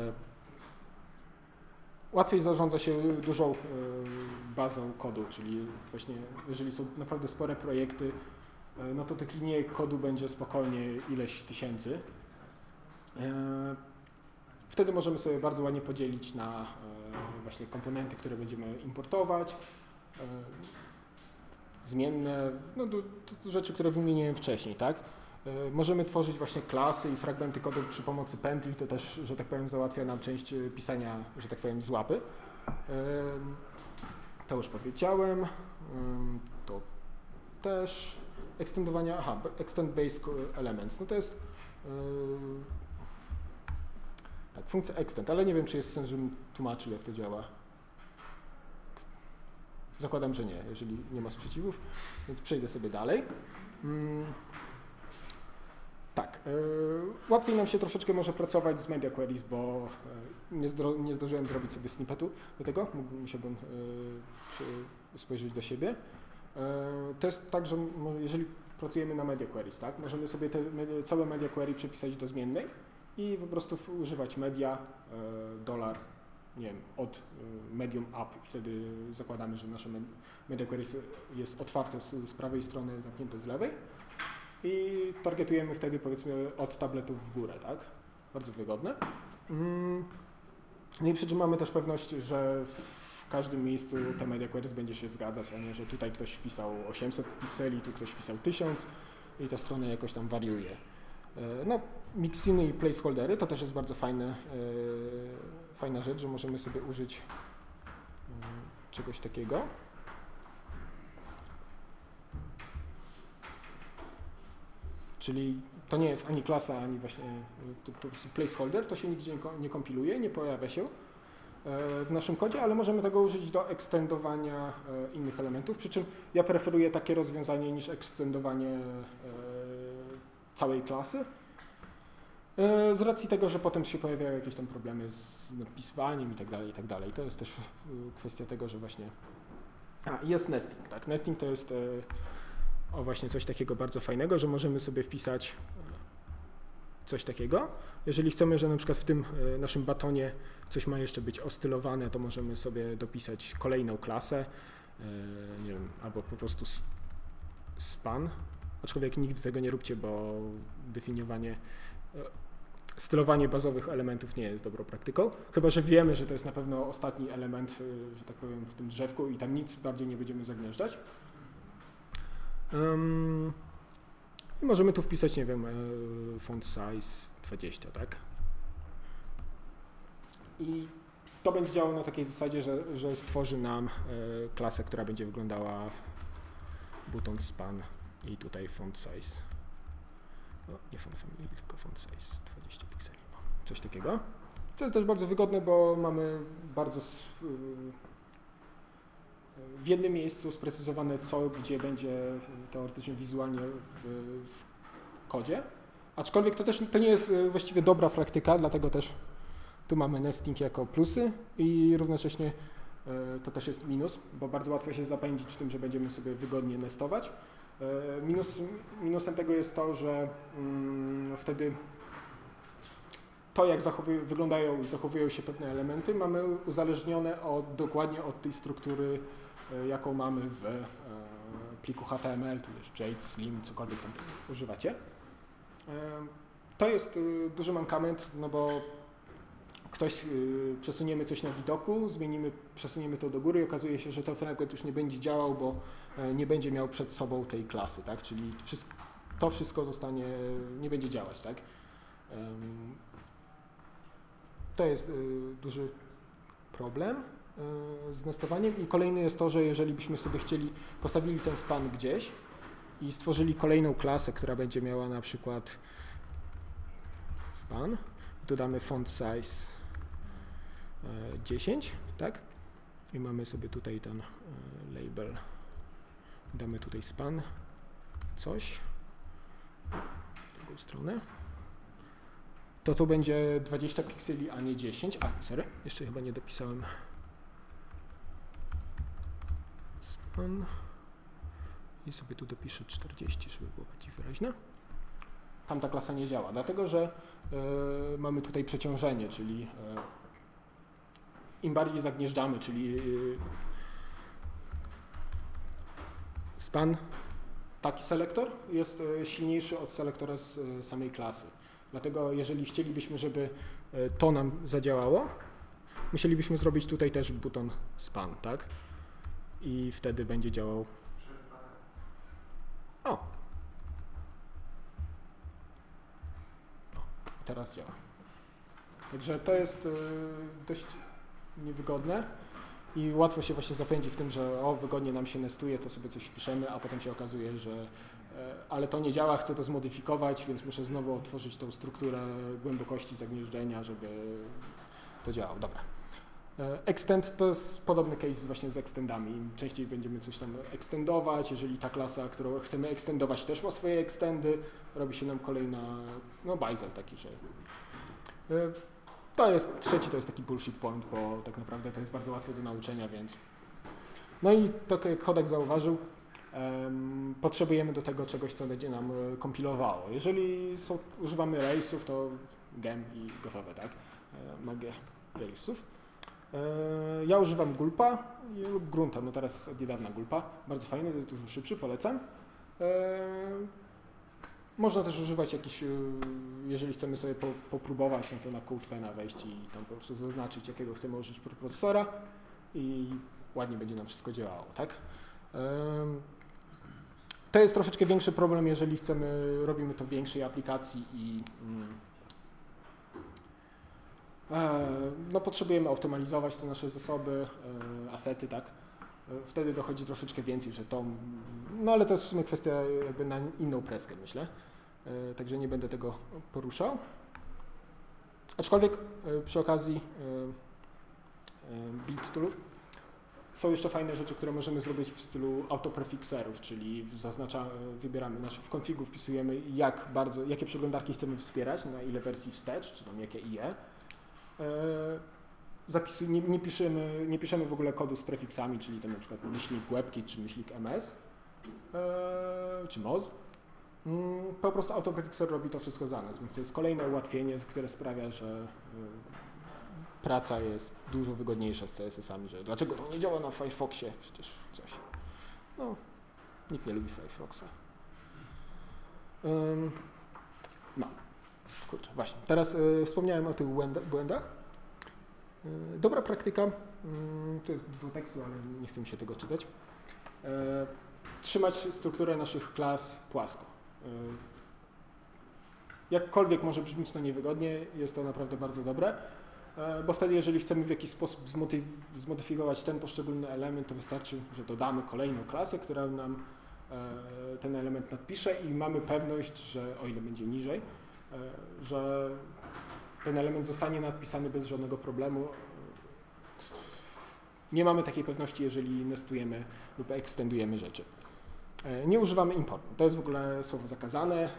Łatwiej zarządza się dużą bazą kodu, czyli właśnie jeżeli są naprawdę spore projekty, no to tych linii kodu będzie spokojnie ileś tysięcy. Wtedy możemy sobie bardzo ładnie podzielić na właśnie komponenty, które będziemy importować, zmienne, no to, to rzeczy, które wymieniłem wcześniej, tak? E, możemy tworzyć właśnie klasy i fragmenty kodu przy pomocy pętli, to też, że tak powiem, załatwia nam część pisania, że tak powiem, z łapy. E, to już powiedziałem, e, to też ekstendowania, aha, extend base elements, no to jest e, tak, funkcja extend, ale nie wiem, czy jest sens, żebym tłumaczył, jak to działa. Zakładam, że nie, jeżeli nie ma sprzeciwów, więc przejdę sobie dalej. Hmm. Tak, yy, łatwiej nam się troszeczkę może pracować z Media Queries, bo yy, nie, zdro, nie zdążyłem zrobić sobie snippetu do tego, musiałbym yy, spojrzeć do siebie. Yy, to jest tak, że jeżeli pracujemy na Media Queries, tak, możemy sobie te, całe Media Query przepisać do zmiennej i po prostu używać media, yy, dolar, nie wiem, od medium up i wtedy zakładamy, że nasze Media Queries jest otwarte z, z prawej strony, zamknięte z lewej i targetujemy wtedy, powiedzmy, od tabletów w górę, tak? Bardzo wygodne. No i przy czym mamy też pewność, że w każdym miejscu te Media Queries będzie się zgadzać, a nie, że tutaj ktoś wpisał osiemset pikseli, tu ktoś wpisał tysiąc i ta strona jakoś tam wariuje. No, mixiny i placeholdery to też jest bardzo fajne, fajna rzecz, że możemy sobie użyć czegoś takiego. Czyli to nie jest ani klasa, ani właśnie to po prostu placeholder, to się nigdzie nie kompiluje, nie pojawia się w naszym kodzie, ale możemy tego użyć do ekstendowania innych elementów, przy czym ja preferuję takie rozwiązanie niż ekstendowanie całej klasy. Z racji tego, że potem się pojawiają jakieś tam problemy z napisywaniem i tak dalej, i tak dalej. To jest też kwestia tego, że właśnie... A, jest nesting, tak. Nesting to jest o właśnie coś takiego bardzo fajnego, że możemy sobie wpisać coś takiego. Jeżeli chcemy, że na przykład w tym naszym batonie coś ma jeszcze być ostylowane, to możemy sobie dopisać kolejną klasę, nie wiem, albo po prostu span. Aczkolwiek nigdy tego nie róbcie, bo definiowanie, stylowanie bazowych elementów nie jest dobrą praktyką. Chyba że wiemy, że to jest na pewno ostatni element, że tak powiem, w tym drzewku i tam nic bardziej nie będziemy zagnieżdżać. Um, I możemy tu wpisać, nie wiem, font size dwadzieścia, tak? I to będzie działało na takiej zasadzie, że, że stworzy nam klasę, która będzie wyglądała button span i tutaj font size. No, nie font family, tylko font size dwadzieścia pikseli. Coś takiego. To jest też bardzo wygodne, bo mamy bardzo w jednym miejscu sprecyzowane co, gdzie będzie teoretycznie wizualnie w, w kodzie. Aczkolwiek to też to nie jest właściwie dobra praktyka, dlatego też tu mamy nesting jako plusy i równocześnie to też jest minus, bo bardzo łatwo się zapędzić w tym, że będziemy sobie wygodnie nestować. Minus, minusem tego jest to, że mm, wtedy to, jak zachowują, wyglądają i zachowują się pewne elementy, mamy uzależnione od, dokładnie od tej struktury, jaką mamy w e, pliku H T M L, tu jest Jade, Slim, cokolwiek tam używacie. E, to jest e, duży mankament, no bo ktoś, e, przesuniemy coś na widoku, zmienimy, przesuniemy to do góry i okazuje się, że ten fragment już nie będzie działał, bo e, nie będzie miał przed sobą tej klasy, tak? Czyli wszystko, to wszystko zostanie, nie będzie działać, tak? E, to jest e, duży problem z nestowaniem i kolejny jest to, że jeżeli byśmy sobie chcieli, postawili ten span gdzieś i stworzyli kolejną klasę, która będzie miała na przykład span, dodamy font size dziesięć, tak? I mamy sobie tutaj ten label, damy tutaj span, coś, w drugą stronę, to to będzie dwadzieścia pikseli, a nie dziesięć, a sorry, jeszcze chyba nie dopisałem. Span i sobie tu dopiszę czterdzieści, żeby było bardziej wyraźne. Tam ta klasa nie działa, dlatego że y, mamy tutaj przeciążenie, czyli y, im bardziej zagnieżdżamy, czyli y, span, taki selektor jest y, silniejszy od selektora z y, samej klasy. Dlatego jeżeli chcielibyśmy, żeby y, to nam zadziałało, musielibyśmy zrobić tutaj też button span, tak? I wtedy będzie działał. O! O, teraz działa. Także to jest y, dość niewygodne i łatwo się właśnie zapędzi w tym, że o, wygodnie nam się nestuje, to sobie coś wpiszemy, a potem się okazuje, że y, ale to nie działa, chcę to zmodyfikować, więc muszę znowu otworzyć tą strukturę głębokości zagnieżdżenia, żeby to działało. Dobra. Extend to jest podobny case właśnie z extendami. Częściej będziemy coś tam extendować, jeżeli ta klasa, którą chcemy extendować, też ma swoje extendy, robi się nam kolejna, no bajzel taki, że to jest, trzeci to jest taki bullshit point, bo tak naprawdę to jest bardzo łatwe do nauczenia, więc no i tak jak Chodek zauważył, um, potrzebujemy do tego czegoś, co będzie nam kompilowało. Jeżeli są, używamy Railsów, to gem i gotowe, tak? Magię Railsów. Ja używam Gulpa lub Grunta, no teraz od niedawna Gulpa, bardzo fajny, to jest dużo szybszy, polecam. Można też używać jakiś, jeżeli chcemy sobie po, popróbować, no to na CodePena wejść i tam po prostu zaznaczyć, jakiego chcemy użyć procesora i ładnie będzie nam wszystko działało, tak? To jest troszeczkę większy problem, jeżeli chcemy, robimy to w większej aplikacji i no, potrzebujemy optymalizować te nasze zasoby, asety, tak? Wtedy dochodzi troszeczkę więcej, że to, no ale to jest w sumie kwestia jakby na inną preskę, myślę. Także nie będę tego poruszał. Aczkolwiek przy okazji build toolów są jeszcze fajne rzeczy, które możemy zrobić w stylu autoprefixerów, czyli zaznacza, wybieramy, znaczy w konfigu wpisujemy jak bardzo, jakie przeglądarki chcemy wspierać, na ile wersji wstecz, czy tam jakie I E. Zapisuj, nie, nie, piszemy, nie piszemy w ogóle kodu z prefiksami, czyli tam na przykład myślnik WebKit czy myślnik M S czy Moz. Po prostu autoprefixer robi to wszystko za nas, więc to jest kolejne ułatwienie, które sprawia, że praca jest dużo wygodniejsza z C S S-ami, że dlaczego to nie działa na Firefoxie, przecież coś. No, nikt nie lubi Firefoxa. Um, no, kurczę, właśnie. Teraz y, wspomniałem o tych błędach. Y, dobra praktyka, y, to jest dużo tekstu, ale nie chcę mi się tego czytać. Y, trzymać strukturę naszych klas płasko. Y, jakkolwiek może brzmieć to niewygodnie, jest to naprawdę bardzo dobre. bo wtedy jeżeli chcemy w jakiś sposób zmodyfikować ten poszczególny element, to wystarczy, że dodamy kolejną klasę, która nam ten element nadpisze i mamy pewność, że o ile będzie niżej, że ten element zostanie nadpisany bez żadnego problemu. Nie mamy takiej pewności, jeżeli nestujemy lub ekstendujemy rzeczy. Nie używamy importu. To jest w ogóle słowo zakazane.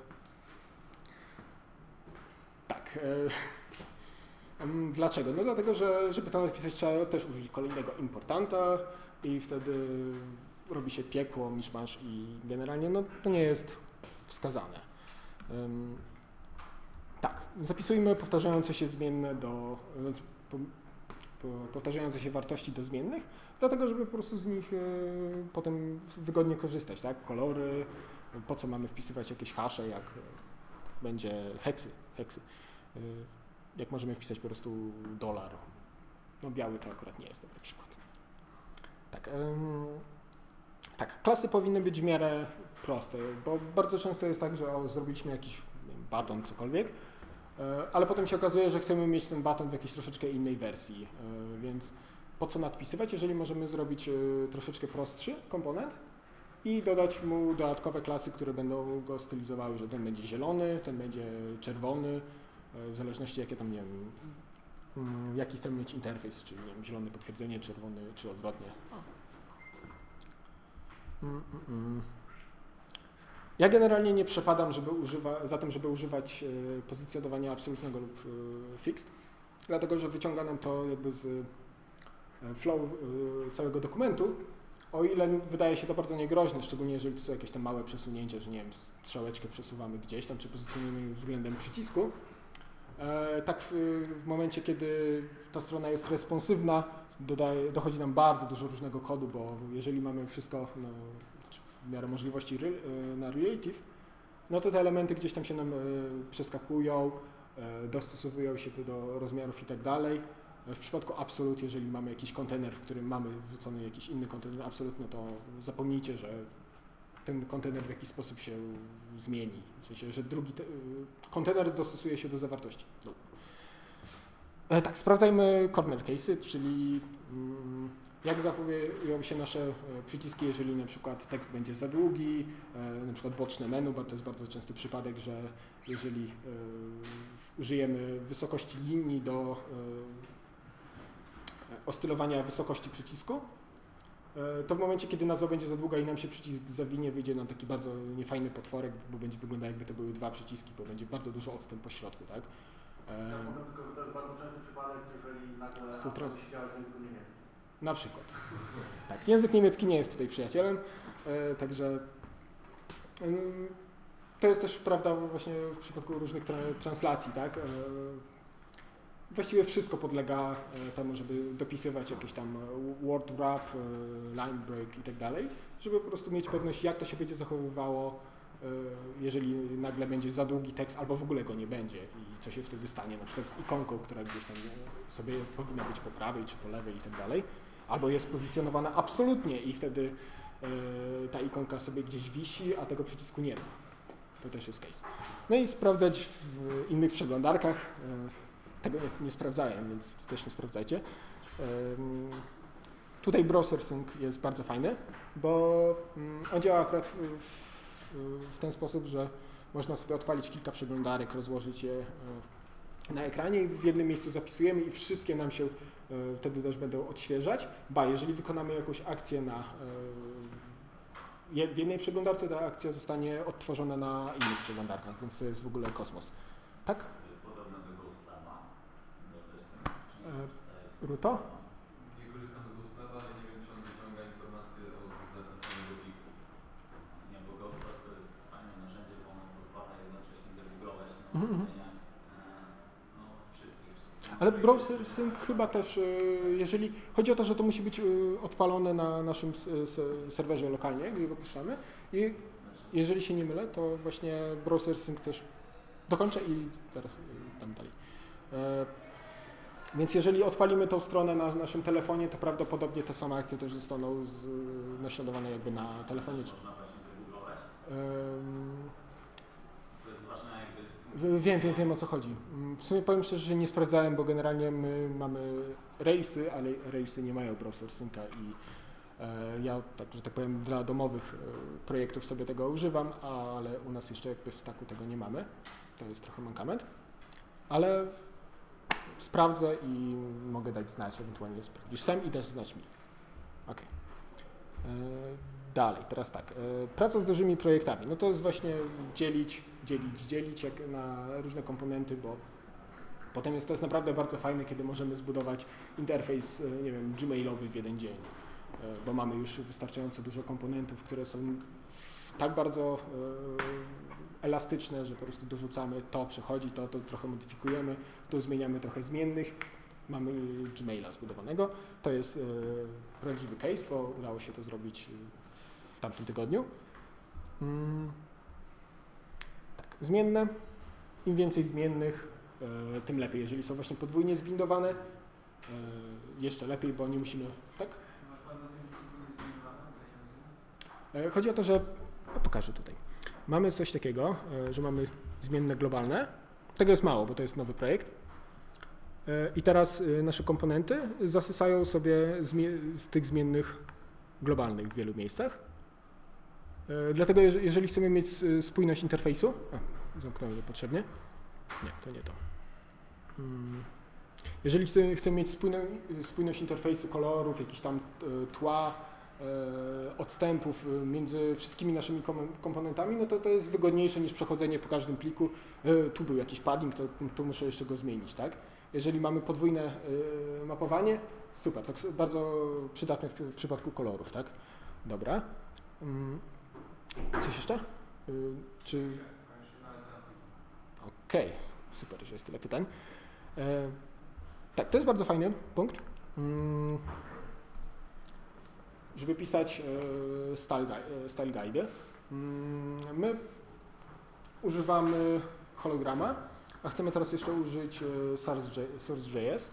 Tak. Dlaczego? No dlatego, że żeby to napisać, trzeba też użyć kolejnego importanta i wtedy robi się piekło, miszmasz i generalnie no, to nie jest wskazane. Um, tak, zapisujmy powtarzające się zmienne do, po, po, powtarzające się wartości do zmiennych, dlatego żeby po prostu z nich y, potem wygodnie korzystać, tak? Kolory, po co mamy wpisywać jakieś hasze, jak będzie heksy, heksy. Y, jak możemy wpisać po prostu dolar. No biały to akurat nie jest dobry przykład. Tak, ym, tak, klasy powinny być w miarę proste, bo bardzo często jest tak, że o, zrobiliśmy jakiś nie wiem, baton, cokolwiek, yy, ale potem się okazuje, że chcemy mieć ten baton w jakiejś troszeczkę innej wersji, yy, więc po co nadpisywać, jeżeli możemy zrobić yy, troszeczkę prostszy komponent i dodać mu dodatkowe klasy, które będą go stylizowały, że ten będzie zielony, ten będzie czerwony, w zależności jakie tam, nie wiem, jaki chcemy mieć interfejs, czyli nie wiem, zielone potwierdzenie, czerwony, czy odwrotnie. Mm, mm, mm. Ja generalnie nie przepadam żeby używa, za tym, żeby używać e, pozycjonowania absolutnego lub e, fixed, dlatego że wyciąga nam to jakby z e, flow e, całego dokumentu, o ile wydaje się to bardzo niegroźne, szczególnie jeżeli to są jakieś tam małe przesunięcia, że nie wiem, strzałeczkę przesuwamy gdzieś tam, czy pozycjonujemy względem przycisku. E, tak w, w momencie, kiedy ta strona jest responsywna, dodaje, dochodzi nam bardzo dużo różnego kodu, bo jeżeli mamy wszystko no, w miarę możliwości re, na relative, no to te elementy gdzieś tam się nam e, przeskakują, e, dostosowują się do rozmiarów i tak dalej. W przypadku absolute, jeżeli mamy jakiś kontener, w którym mamy wrzucony jakiś inny kontener absolute, no to zapomnijcie, że ten kontener w jakiś sposób się zmieni. W sensie, że drugi te, kontener dostosuje się do zawartości. No. E, tak, sprawdzajmy corner cases, czyli mm, jak zachowują się nasze przyciski, jeżeli na przykład tekst będzie za długi, e, na przykład boczne menu, bo to jest bardzo częsty przypadek, że jeżeli e, użyjemy wysokości linii do e, oscylowania wysokości przycisku, to w momencie, kiedy nazwa będzie za długa i nam się przycisk zawinie, wyjdzie nam taki bardzo niefajny potworek, bo będzie wyglądał jakby to były dwa przyciski, bo będzie bardzo dużo odstęp po środku, tak? Ja powiem tylko, że to jest bardzo częsty przypadek, jeżeli nagle Sutras... się działa w języku niemieckim. Na przykład. Tak, język niemiecki nie jest tutaj przyjacielem, e, także e, to jest też prawda właśnie w przypadku różnych tra translacji, tak? E, Właściwie wszystko podlega temu, żeby dopisywać jakieś tam word wrap, line break i tak dalej, żeby po prostu mieć pewność, jak to się będzie zachowywało, jeżeli nagle będzie za długi tekst albo w ogóle go nie będzie i co się wtedy stanie, na przykład z ikonką, która gdzieś tam sobie powinna być po prawej czy po lewej i tak dalej, albo jest pozycjonowana absolutnie i wtedy ta ikonka sobie gdzieś wisi, a tego przycisku nie ma. To też jest case. No i sprawdzać w innych przeglądarkach. Tego nie, nie sprawdzałem, więc to też nie sprawdzajcie. Um, tutaj browser sync jest bardzo fajny, bo um, on działa akurat w, w, w ten sposób, że można sobie odpalić kilka przeglądarek, rozłożyć je uh, na ekranie i w jednym miejscu zapisujemy i wszystkie nam się uh, wtedy też będą odświeżać. Ba, jeżeli wykonamy jakąś akcję na, uh, w jednej przeglądarce, ta akcja zostanie odtworzona na innych przeglądarkach, więc to jest w ogóle kosmos. Tak? Ruto? Nie korzystam z Ghostawa, ale nie wiem, czy on wyciąga informacje od zapisanego pliku. Nie, bo Ghostar to jest fajne narzędzie, bo ono pozwala jednocześnie debugować na mm -hmm. no, wszystkich. Ale browser sync chyba też, jeżeli chodzi o to, że to musi być odpalone na naszym serwerze lokalnie, gdzie go puszczamy i jeżeli się nie mylę, to właśnie browser sync też dokończę i zaraz tam dalej. Więc jeżeli odpalimy tą stronę na naszym telefonie, to prawdopodobnie te same akcje też zostaną z, naśladowane jakby na telefonie. Można właśnie debugować. Um, to jest ważne jakby z Wiem, wiem, wiem o co chodzi. W sumie powiem szczerze, że nie sprawdzałem, bo generalnie my mamy Railsy, ale Railsy nie mają browser synca i e, ja, tak, że tak powiem, dla domowych e, projektów sobie tego używam, ale u nas jeszcze jakby w stacku tego nie mamy. To jest trochę mankament. Ale sprawdzę i mogę dać znać, ewentualnie sprawdzisz sam i dasz znać mi. Ok. Dalej, teraz tak. E, praca z dużymi projektami. No to jest właśnie dzielić, dzielić, dzielić jak na różne komponenty, bo potem jest to jest naprawdę bardzo fajne, kiedy możemy zbudować interfejs, e, nie wiem, gmailowy w jeden dzień, e, bo mamy już wystarczająco dużo komponentów, które są tak bardzo e, elastyczne, że po prostu dorzucamy to, przechodzi to, to trochę modyfikujemy, tu zmieniamy trochę zmiennych. Mamy Gmaila zbudowanego. To jest e, prawdziwy case, bo udało się to zrobić w tamtym tygodniu. Mm. Tak, zmienne. Im więcej zmiennych, e, tym lepiej. Jeżeli są właśnie podwójnie zbindowane, e, jeszcze lepiej, bo nie musimy... Tak? E, chodzi o to, że... Ja pokażę tutaj. Mamy coś takiego, e, że mamy zmienne globalne. Tego jest mało, bo to jest nowy projekt. I teraz nasze komponenty zasysają sobie z tych zmiennych globalnych w wielu miejscach. Dlatego jeżeli chcemy mieć spójność interfejsu, a, zamknąłem niepotrzebnie, nie, to nie to. Jeżeli chcemy, chcemy mieć spójną, spójność interfejsu, kolorów, jakichś tam tła, odstępów między wszystkimi naszymi komponentami, no to to jest wygodniejsze niż przechodzenie po każdym pliku. Tu był jakiś padding, to, to muszę jeszcze go zmienić, tak? Jeżeli mamy podwójne y, mapowanie, super, tak bardzo przydatne w, w przypadku kolorów, tak? Dobra. Mm. Coś jeszcze? Y, czy... Okej, okay. Super, że jest tyle pytań. E, tak, to jest bardzo fajny punkt. Mm. Żeby pisać e, style, e, style guide. Mm. My używamy holograma. A chcemy teraz jeszcze użyć Source.js.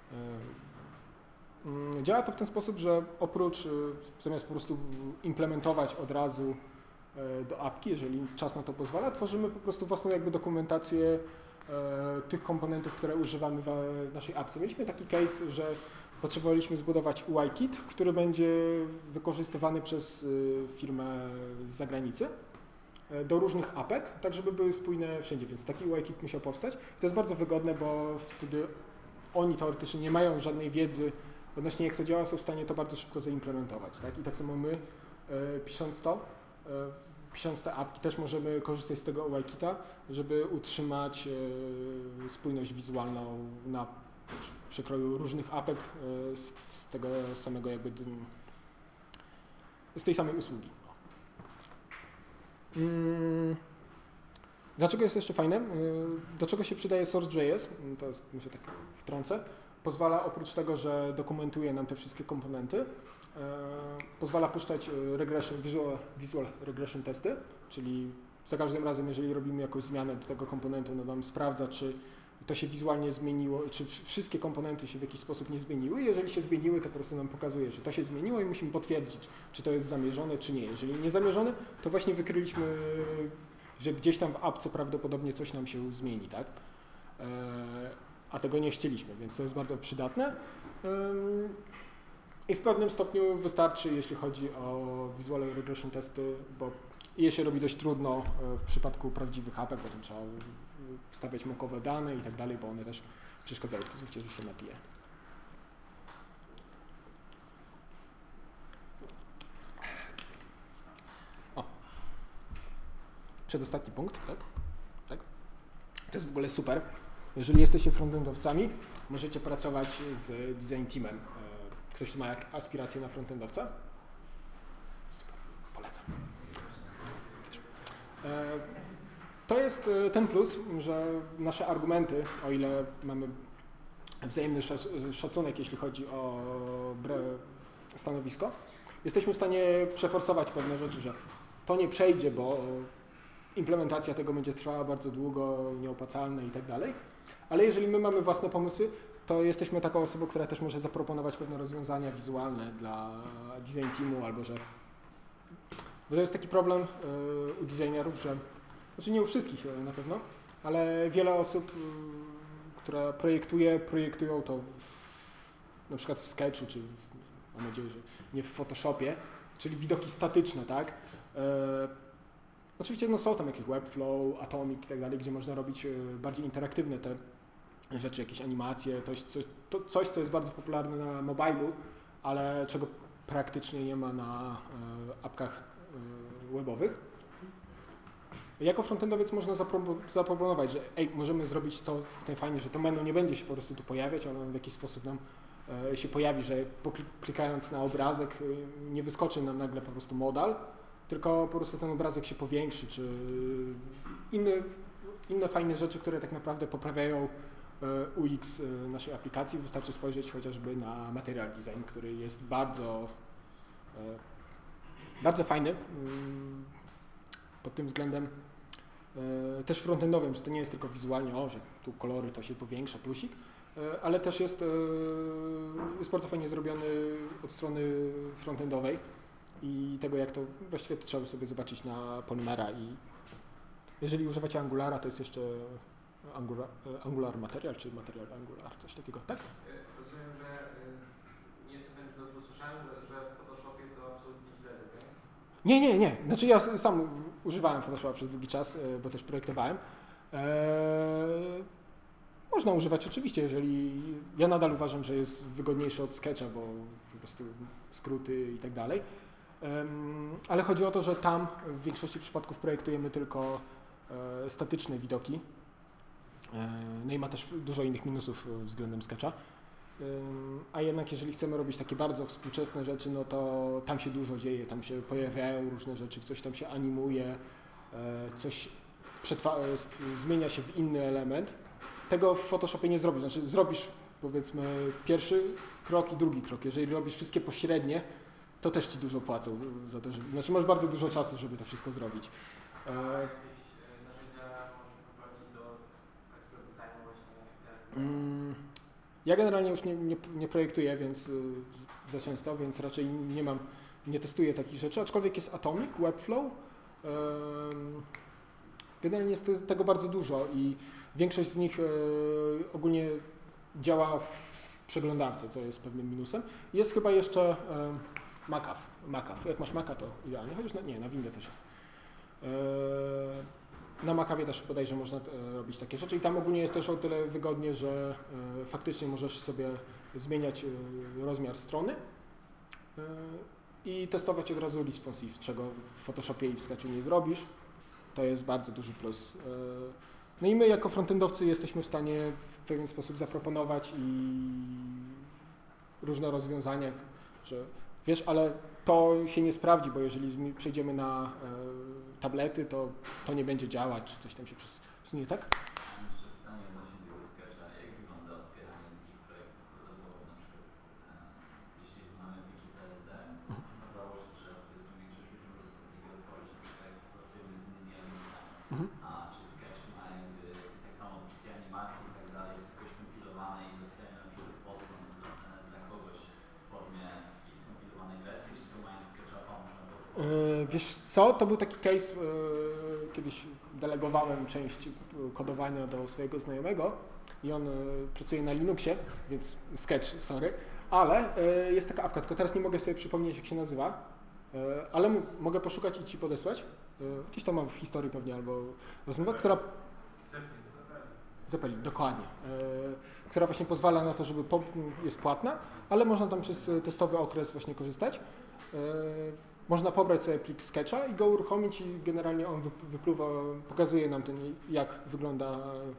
Działa to w ten sposób, że oprócz, zamiast po prostu implementować od razu do apki, jeżeli czas na to pozwala, tworzymy po prostu własną jakby dokumentację tych komponentów, które używamy w naszej apce. Mieliśmy taki case, że potrzebowaliśmy zbudować U I kit, który będzie wykorzystywany przez firmę z zagranicy do różnych apek, tak żeby były spójne wszędzie, więc taki U I kit musiał powstać. To jest bardzo wygodne, bo wtedy oni teoretycznie nie mają żadnej wiedzy odnośnie jak to działa, są w stanie to bardzo szybko zaimplementować, tak? I tak samo my, e, pisząc to, e, pisząc te apki, też możemy korzystać z tego U I kita, żeby utrzymać e, spójność wizualną na przekroju różnych apek e, z, z tego samego jakby, z tej samej usługi. Dlaczego jest jeszcze fajne? Do czego się przydaje Source.js? To jest, może tak wtrącę. Pozwala oprócz tego, że dokumentuje nam te wszystkie komponenty, pozwala puszczać regression, visual, visual regression testy, czyli za każdym razem, jeżeli robimy jakąś zmianę do tego komponentu, no nam sprawdza, czy to się wizualnie zmieniło, czy wszystkie komponenty się w jakiś sposób nie zmieniły. Jeżeli się zmieniły, to po prostu nam pokazuje, że to się zmieniło i musimy potwierdzić, czy to jest zamierzone, czy nie. Jeżeli nie zamierzone, to właśnie wykryliśmy, że gdzieś tam w apce prawdopodobnie coś nam się zmieni, tak? A tego nie chcieliśmy, więc to jest bardzo przydatne. I w pewnym stopniu wystarczy, jeśli chodzi o visual regression testy, bo je się robi dość trudno w przypadku prawdziwych apek, potem trzeba wstawiać mokowe dane i tak dalej, bo one też przeszkadzają. Pozwólcie, że się napiję. O. Przedostatni punkt, tak? Tak? To jest w ogóle super. Jeżeli jesteście frontendowcami, możecie pracować z design teamem. Ktoś tu ma aspiracje na frontendowca? Super, polecam. To jest ten plus, że nasze argumenty, o ile mamy wzajemny szacunek, jeśli chodzi o stanowisko, jesteśmy w stanie przeforsować pewne rzeczy, że to nie przejdzie, bo implementacja tego będzie trwała bardzo długo, nieopłacalne i tak dalej. Ale jeżeli my mamy własne pomysły, to jesteśmy taką osobą, która też może zaproponować pewne rozwiązania wizualne dla design teamu, albo że... Bo to jest taki problem u designerów, że... Znaczy nie u wszystkich na pewno, ale wiele osób, która projektuje, projektują to w, na przykład w Sketchu, czy w, mam nadzieję, że nie w Photoshopie, czyli widoki statyczne, tak? E, oczywiście no, są tam jakieś Webflow, Atomic i tak dalej, gdzie można robić bardziej interaktywne te rzeczy, jakieś animacje, coś, coś, to coś co jest bardzo popularne na mobilu, ale czego praktycznie nie ma na e, apkach e, webowych. Jako frontendowiec można zapro- zaproponować, że ej, możemy zrobić to w tym fajnie, że to menu nie będzie się po prostu tu pojawiać, ale on w jakiś sposób nam e, się pojawi, że klikając na obrazek e, nie wyskoczy nam nagle po prostu modal, tylko po prostu ten obrazek się powiększy, czy inne, inne fajne rzeczy, które tak naprawdę poprawiają U X naszej aplikacji. Wystarczy spojrzeć chociażby na Material Design, który jest bardzo, bardzo fajny pod tym względem też frontendowym, że to nie jest tylko wizualnie, o, że tu kolory to się powiększa, plusik, ale też jest, jest bardzo fajnie zrobiony od strony frontendowej i tego, jak to właściwie to trzeba sobie zobaczyć na Polymera i jeżeli używacie Angulara, to jest jeszcze Angular, Angular Material, czy Material Angular, coś takiego, tak? Rozumiem, że nie jestem pewien, czy dobrze usłyszałem, że, że w Photoshopie to absolutnie źle, tak? Nie, nie, nie. Znaczy ja sam używałem Photoshopa przez długi czas, bo też projektowałem. Eee, można używać oczywiście, jeżeli... Ja nadal uważam, że jest wygodniejszy od Sketcha, bo po prostu skróty i tak dalej. Ale chodzi o to, że tam w większości przypadków projektujemy tylko e, statyczne widoki. No i ma też dużo innych minusów względem Sketcha. A jednak jeżeli chcemy robić takie bardzo współczesne rzeczy, no to tam się dużo dzieje, tam się pojawiają różne rzeczy, coś tam się animuje, coś przetwa- zmienia się w inny element. Tego w Photoshopie nie zrobisz, znaczy zrobisz powiedzmy pierwszy krok i drugi krok. Jeżeli robisz wszystkie pośrednie, to też ci dużo płacą za to, że, znaczy masz bardzo dużo czasu, żeby to wszystko zrobić. Ja generalnie już nie, nie, nie projektuję, więc y, za często, więc raczej nie mam, nie testuję takich rzeczy, aczkolwiek jest Atomic, Webflow. Yy, generalnie jest tego bardzo dużo i większość z nich yy, ogólnie działa w przeglądarce, co jest pewnym minusem. Jest chyba jeszcze yy, Macav, Macav. Jak masz Maca, to idealnie, chociaż na, nie, na Windę też jest. Yy, Na Macavie też bodajże można e, robić takie rzeczy i tam ogólnie jest też o tyle wygodnie, że e, faktycznie możesz sobie zmieniać e, rozmiar strony e, i testować od razu responsive, czego w Photoshopie i w Sketchu nie zrobisz. To jest bardzo duży plus. E, no i my jako frontendowcy jesteśmy w stanie w pewien sposób zaproponować i różne rozwiązania, że wiesz, ale to się nie sprawdzi, bo jeżeli przejdziemy na e, tablety, to, to nie będzie działać, czy coś tam się przesunie, tak? Mam jeszcze pytanie odnośnie tego Sketcha. Jak wygląda otwieranie takich projektów? Bo na przykład e, jeśli mamy pliki P S D, można założyć, że powiedzmy większość ludzi może sobie takiego otworzyć, na przykład jak pracujemy z innymi elementami. Mhm. A czy Sketch ma jakby tak samo wszystkie animacje i tak dalej, wszystko jest kompilowane i dostajemy na przykład podgląd dla, dla kogoś w formie jakiejś skompilowanej wersji, czy to mając Sketcha można to Yy, wiesz co, to był taki case, yy, kiedyś delegowałem część kodowania do swojego znajomego i on yy, pracuje na Linuxie, więc Sketch, sorry, ale yy, jest taka apka, tylko teraz nie mogę sobie przypomnieć jak się nazywa, yy, ale m- mogę poszukać i ci podesłać, yy, gdzieś tam mam w historii pewnie albo rozmowa, która... Zeppelin, dokładnie, yy, która właśnie pozwala na to, żeby po, jest płatna, ale można tam przez testowy okres właśnie korzystać. Yy, Można pobrać sobie plik Sketcha i go uruchomić i generalnie on wypluwa, pokazuje nam ten, jak wygląda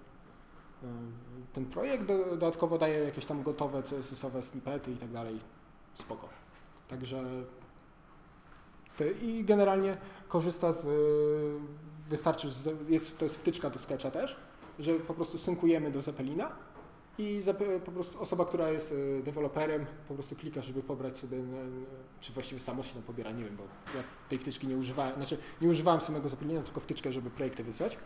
ten projekt. Dodatkowo daje jakieś tam gotowe C S S-owe snippety i tak dalej. Spoko. Także te, i generalnie korzysta z, wystarczy, z, jest, to jest wtyczka do Sketcha też, że po prostu synkujemy do Zeppelina i po prostu osoba, która jest deweloperem, po prostu klika, żeby pobrać sobie, czy właściwie samo się tam pobiera, nie wiem, bo ja tej wtyczki nie używałem, znaczy nie używałem samego Zeppelina, tylko wtyczkę, żeby projekty wysłać.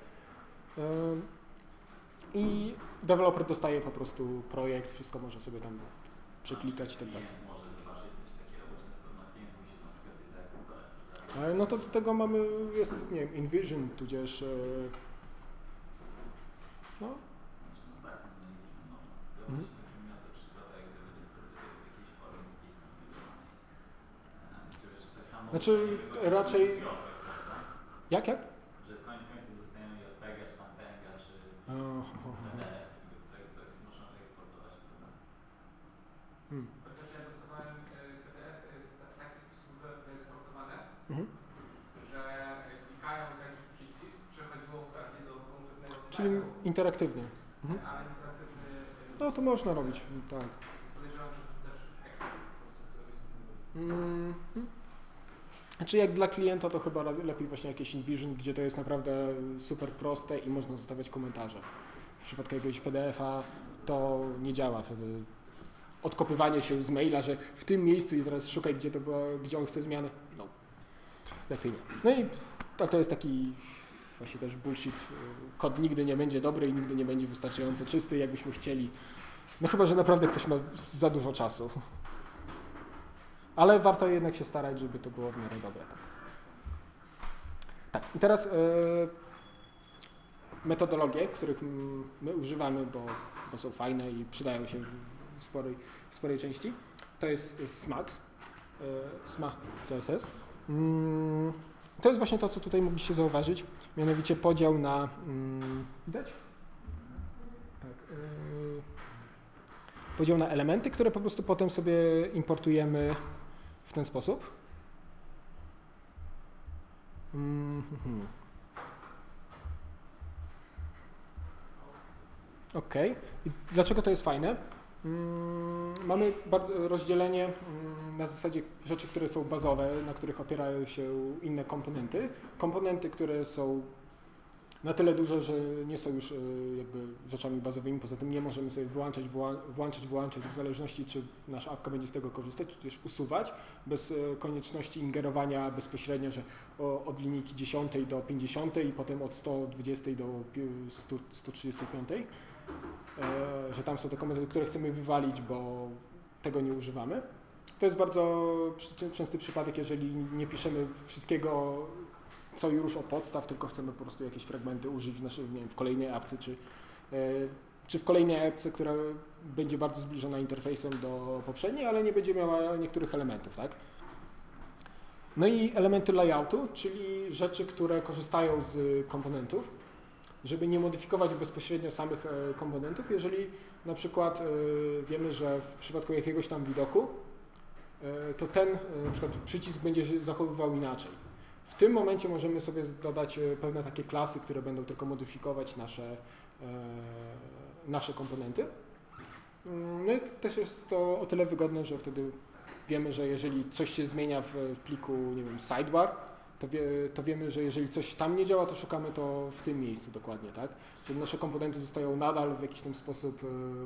I deweloper dostaje po prostu projekt, wszystko może sobie tam przeklikać i tak dalej. może zobaczyć coś takiego, bo często na klientu musi na przykład coś zaakceptować. No to do tego mamy, jest, nie wiem, InVision, tudzież No. Znaczy, no tak, no i no, to Mhm. właśnie chodzi mi o to, czy to jakby niestety w jakiejś formie takiej skomplikowanej, e, które czy tak samo Znaczy, dostajemy raczej- od P E G-a, prawda? Jak, jak? Że koniec końców dostajemy je od P E G-a, czy tam P N G-a, czy O, ho, ho. P D F, które które można wyeksportować, prawda? Hmm. Chociaż ja dostawałem e, P D F e, w ta- taki sposób wy- wyeksportowane, Mhm. że e, klikając w jakiś przycisk przechodziło wprawdzie do konkretnego Czyli slajdu, interaktywnie. Mhm. ale interaktywny e, No to można robić, tak. podejrzewam, że to też eksport po prostu, który jest Mm. Znaczy jak dla klienta to chyba le- lepiej właśnie jakieś InVision, gdzie to jest naprawdę super proste i można zostawiać komentarze. W przypadku jakiegoś P D F-a to nie działa wtedy. Odkopywanie się z maila, że w tym miejscu i teraz szukaj, gdzie to było, gdzie on chce zmiany. No, lepiej nie. No i to, to jest taki właśnie też bullshit. Kod nigdy nie będzie dobry i nigdy nie będzie wystarczająco czysty, jakbyśmy chcieli. No chyba, że naprawdę ktoś ma za dużo czasu. Ale warto jednak się starać, żeby to było w miarę dobre. Tak, tak. I teraz e, metodologie, których mm, my używamy, bo, bo są fajne i przydają się w sporej, w sporej części, to jest SMAX, e, S M A C S S. Mm, to jest właśnie to, co tutaj mogliście zauważyć, mianowicie podział na... Mm, widać? Tak. E, podział na elementy, które po prostu potem sobie importujemy w ten sposób. Mm, hmm. Ok. I dlaczego to jest fajne? Mm, mamy bardzo rozdzielenie mm, na zasadzie rzeczy, które są bazowe, na których opierają się inne komponenty. Komponenty, które są na tyle duże, że nie są już y, jakby rzeczami bazowymi, poza tym nie możemy sobie wyłączać, wyła włączać, wyłączać w zależności, czy nasza apka będzie z tego korzystać, czy też usuwać, bez y, konieczności ingerowania bezpośrednio, że o, od linijki dziesiątej do pięćdziesiątej i potem od sto dwudziestej do stu, stu trzydziestu pięciu, e, że tam są te komponenty, które chcemy wywalić, bo tego nie używamy. To jest bardzo przy, częsty przypadek, jeżeli nie piszemy wszystkiego, co już od podstaw, tylko chcemy po prostu jakieś fragmenty użyć w, naszej, nie wiem, w kolejnej apce, czy, yy, czy w kolejnej apce, która będzie bardzo zbliżona interfejsem do poprzedniej, ale nie będzie miała niektórych elementów, tak? No i elementy layoutu, czyli rzeczy, które korzystają z komponentów, żeby nie modyfikować bezpośrednio samych e, komponentów, jeżeli na przykład e, wiemy, że w przypadku jakiegoś tam widoku, e, to ten e, na przykład przycisk będzie się zachowywał inaczej. W tym momencie możemy sobie dodać e, pewne takie klasy, które będą tylko modyfikować nasze, e, nasze komponenty. No i też jest to o tyle wygodne, że wtedy wiemy, że jeżeli coś się zmienia w pliku, nie wiem, sidebar, to, wie, to wiemy, że jeżeli coś tam nie działa, to szukamy to w tym miejscu dokładnie, tak? Czyli nasze komponenty zostają nadal w jakiś tam sposób e,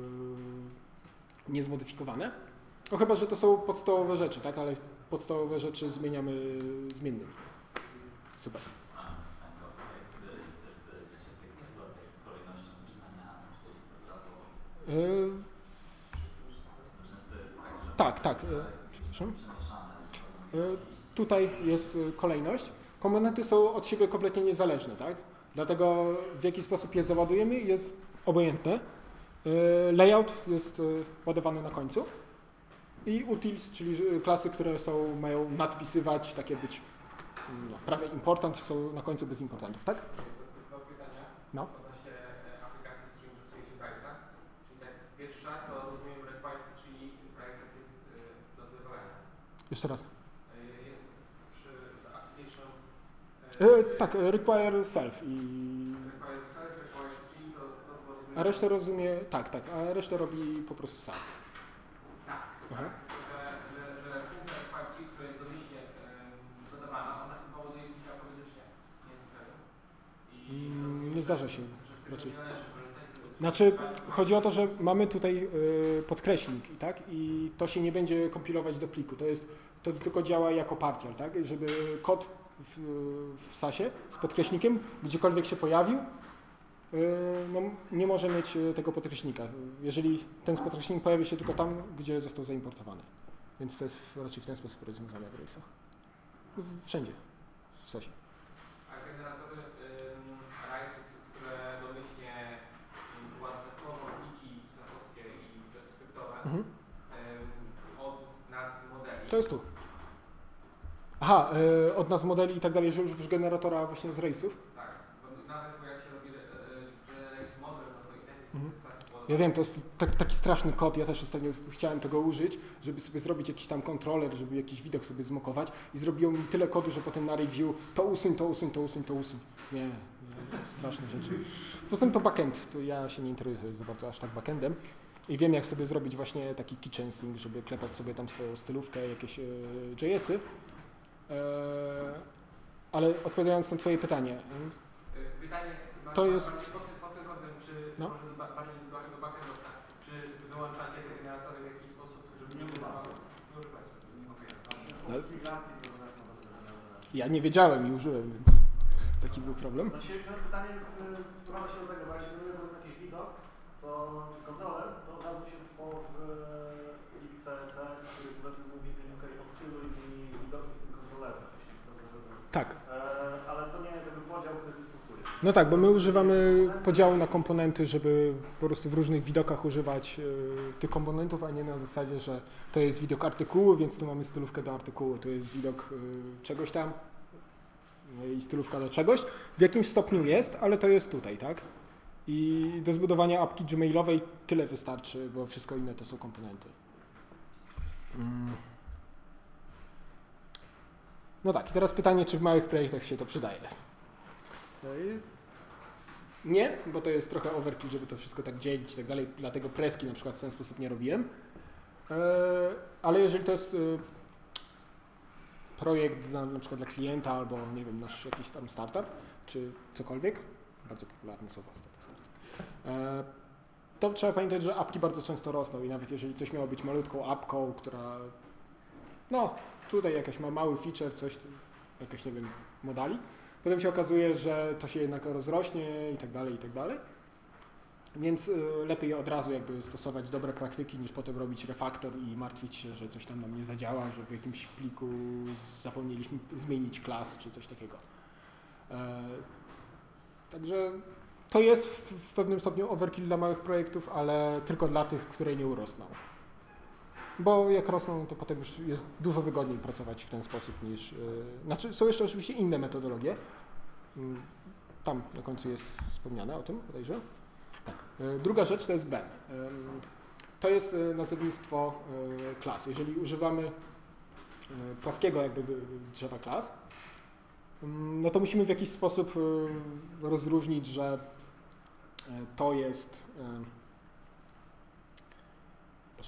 niezmodyfikowane. No chyba, że to są podstawowe rzeczy, tak? Ale podstawowe rzeczy zmieniamy zmiennym. Super. A, tak, to jak sobie chcesz wyrazić w takich sytuacjach z kolejnością czytania stoi, prawda? Bo Yy, często jest tak, że tak, tak. Yy, przepraszam. przemieszane. Yy, tutaj jest yy, kolejność. Komponenty są od siebie kompletnie niezależne, tak? Dlatego w jaki sposób je załadujemy jest obojętne. Yy, layout jest yy, ładowany na końcu. I utils, czyli że klasy, które są, mają nadpisywać, takie być no, prawie important, są na końcu bez importantów, tak? Dwa pytania No. odnośnie e, aplikacji, z którymi pracuje się Price'a. Czyli tak, pierwsza to rozumiem required, czyli Price'ek jest e, do wybrania. Jeszcze raz. E, jest przy application E, tak, e, require self i... required self, required key, to, to, to rozumiem. A resztę rozumie, tak, tak, a resztę robi po prostu S A S. Tak, Aha. że, że, że funkcja required key, która jest domyślnie e, dodawana, ona chyba ładuje się automatycznie. Nie jest pewien. I Mm, rozumiem, nie zdarza się że z tego raczej. nie należy korzystać, tylko- Znaczy, chodzi o to, że mamy tutaj y, podkreślnik i tak, i to się nie będzie kompilować do pliku. To jest, to tylko działa jako partial, tak, żeby kod w, w S A S-ie z podkreśnikiem gdziekolwiek się pojawił, y, no, nie może mieć y, tego podkreśnika. Jeżeli ten podkreśnik pojawi się tylko tam, gdzie został zaimportowany. Więc to jest raczej w ten sposób rozwiązane w Railsach. Wszędzie w S A S-ie. A generatory ym, R A I S-ów, które domyślnie To jest tu. Aha, y, od nas modeli i tak dalej, że używasz generatora właśnie z rejsów. Tak, bo nawet jak się robi jakiś model, no to i tak jest Mhm. sens. Ja wiem, to jest tak, taki straszny kod, ja też ostatnio chciałem tego użyć, żeby sobie zrobić jakiś tam kontroler, żeby jakiś widok sobie zmokować i zrobiło mi tyle kodu, że potem na review to usuń, to usuń, to usuń, to usuń. Nie, nie straszne rzeczy. Poza tym to backend, to ja się nie interesuję za bardzo aż tak backendem i wiem jak sobie zrobić właśnie taki keychain sync, żeby klepać sobie tam swoją stylówkę, jakieś e, J S y. E, ale odpowiadając na twoje pytanie, Pytanie To bardziej jest- pod, tym- pod tym kątem, czy No. może do, ba- bardziej do, do backendowca, czy wyłączacie te generatory w jakiś sposób, żeby nie używało? Nie używacie. Okej. No. Od migracji to też może być. ja nie wiedziałem i użyłem, więc taki był problem. Znaczy, no, pytanie jest, y, sprowadza się do tego, bo jak się wygląda jest jakiś widok, to czy kontroler, to od razu się tworzy plik C S S, który powiedzmy mówi mi, okej, oscyluj mi widoki w tym kontrolerze, jeśli dobrze rozumiem. Tak. E, ale to nie jest jakby podział, który ty stosujesz. No tak, bo my używamy podziału na komponenty, żeby po prostu w różnych widokach używać y, tych komponentów, a nie na zasadzie, że to jest widok artykułu, więc tu mamy stylówkę do artykułu, tu jest widok y, czegoś tam y, i stylówka do czegoś. W jakimś stopniu jest, ale to jest tutaj, tak? I do zbudowania apki gmailowej tyle wystarczy, bo wszystko inne to są komponenty. Mm. No tak, i teraz pytanie, czy w małych projektach się to przydaje? Nie, bo to jest trochę overkill, żeby to wszystko tak dzielić i tak dalej, dlatego preski na przykład w ten sposób nie robiłem. Ale jeżeli to jest projekt dla, na przykład dla klienta albo nie wiem, nasz jakiś tam startup, czy cokolwiek, bardzo popularne słowo ostatnio startup, to trzeba pamiętać, że apki bardzo często rosną i nawet jeżeli coś miało być malutką apką, która no tutaj jakaś ma mały feature, coś, jakaś nie wiem, modali, potem się okazuje, że to się jednak rozrośnie i tak dalej, i tak dalej. Więc y, lepiej od razu jakby stosować dobre praktyki, niż potem robić refaktor i martwić się, że coś tam nam nie zadziała, że w jakimś pliku zapomnieliśmy zmienić klas czy coś takiego. E, także to jest w, w pewnym stopniu overkill dla małych projektów, ale tylko dla tych, które nie urosną. Bo jak rosną, to potem już jest dużo wygodniej pracować w ten sposób niż... Yy, znaczy są jeszcze oczywiście inne metodologie. Yy, tam na końcu jest wspomniane o tym, bodajże. Tak. Yy, druga rzecz to jest B E M. Yy, to jest yy, nazewnictwo yy, klas. Jeżeli używamy yy, płaskiego jakby drzewa klas, yy, no to musimy w jakiś sposób yy, rozróżnić, że yy, to jest... Yy, proszę.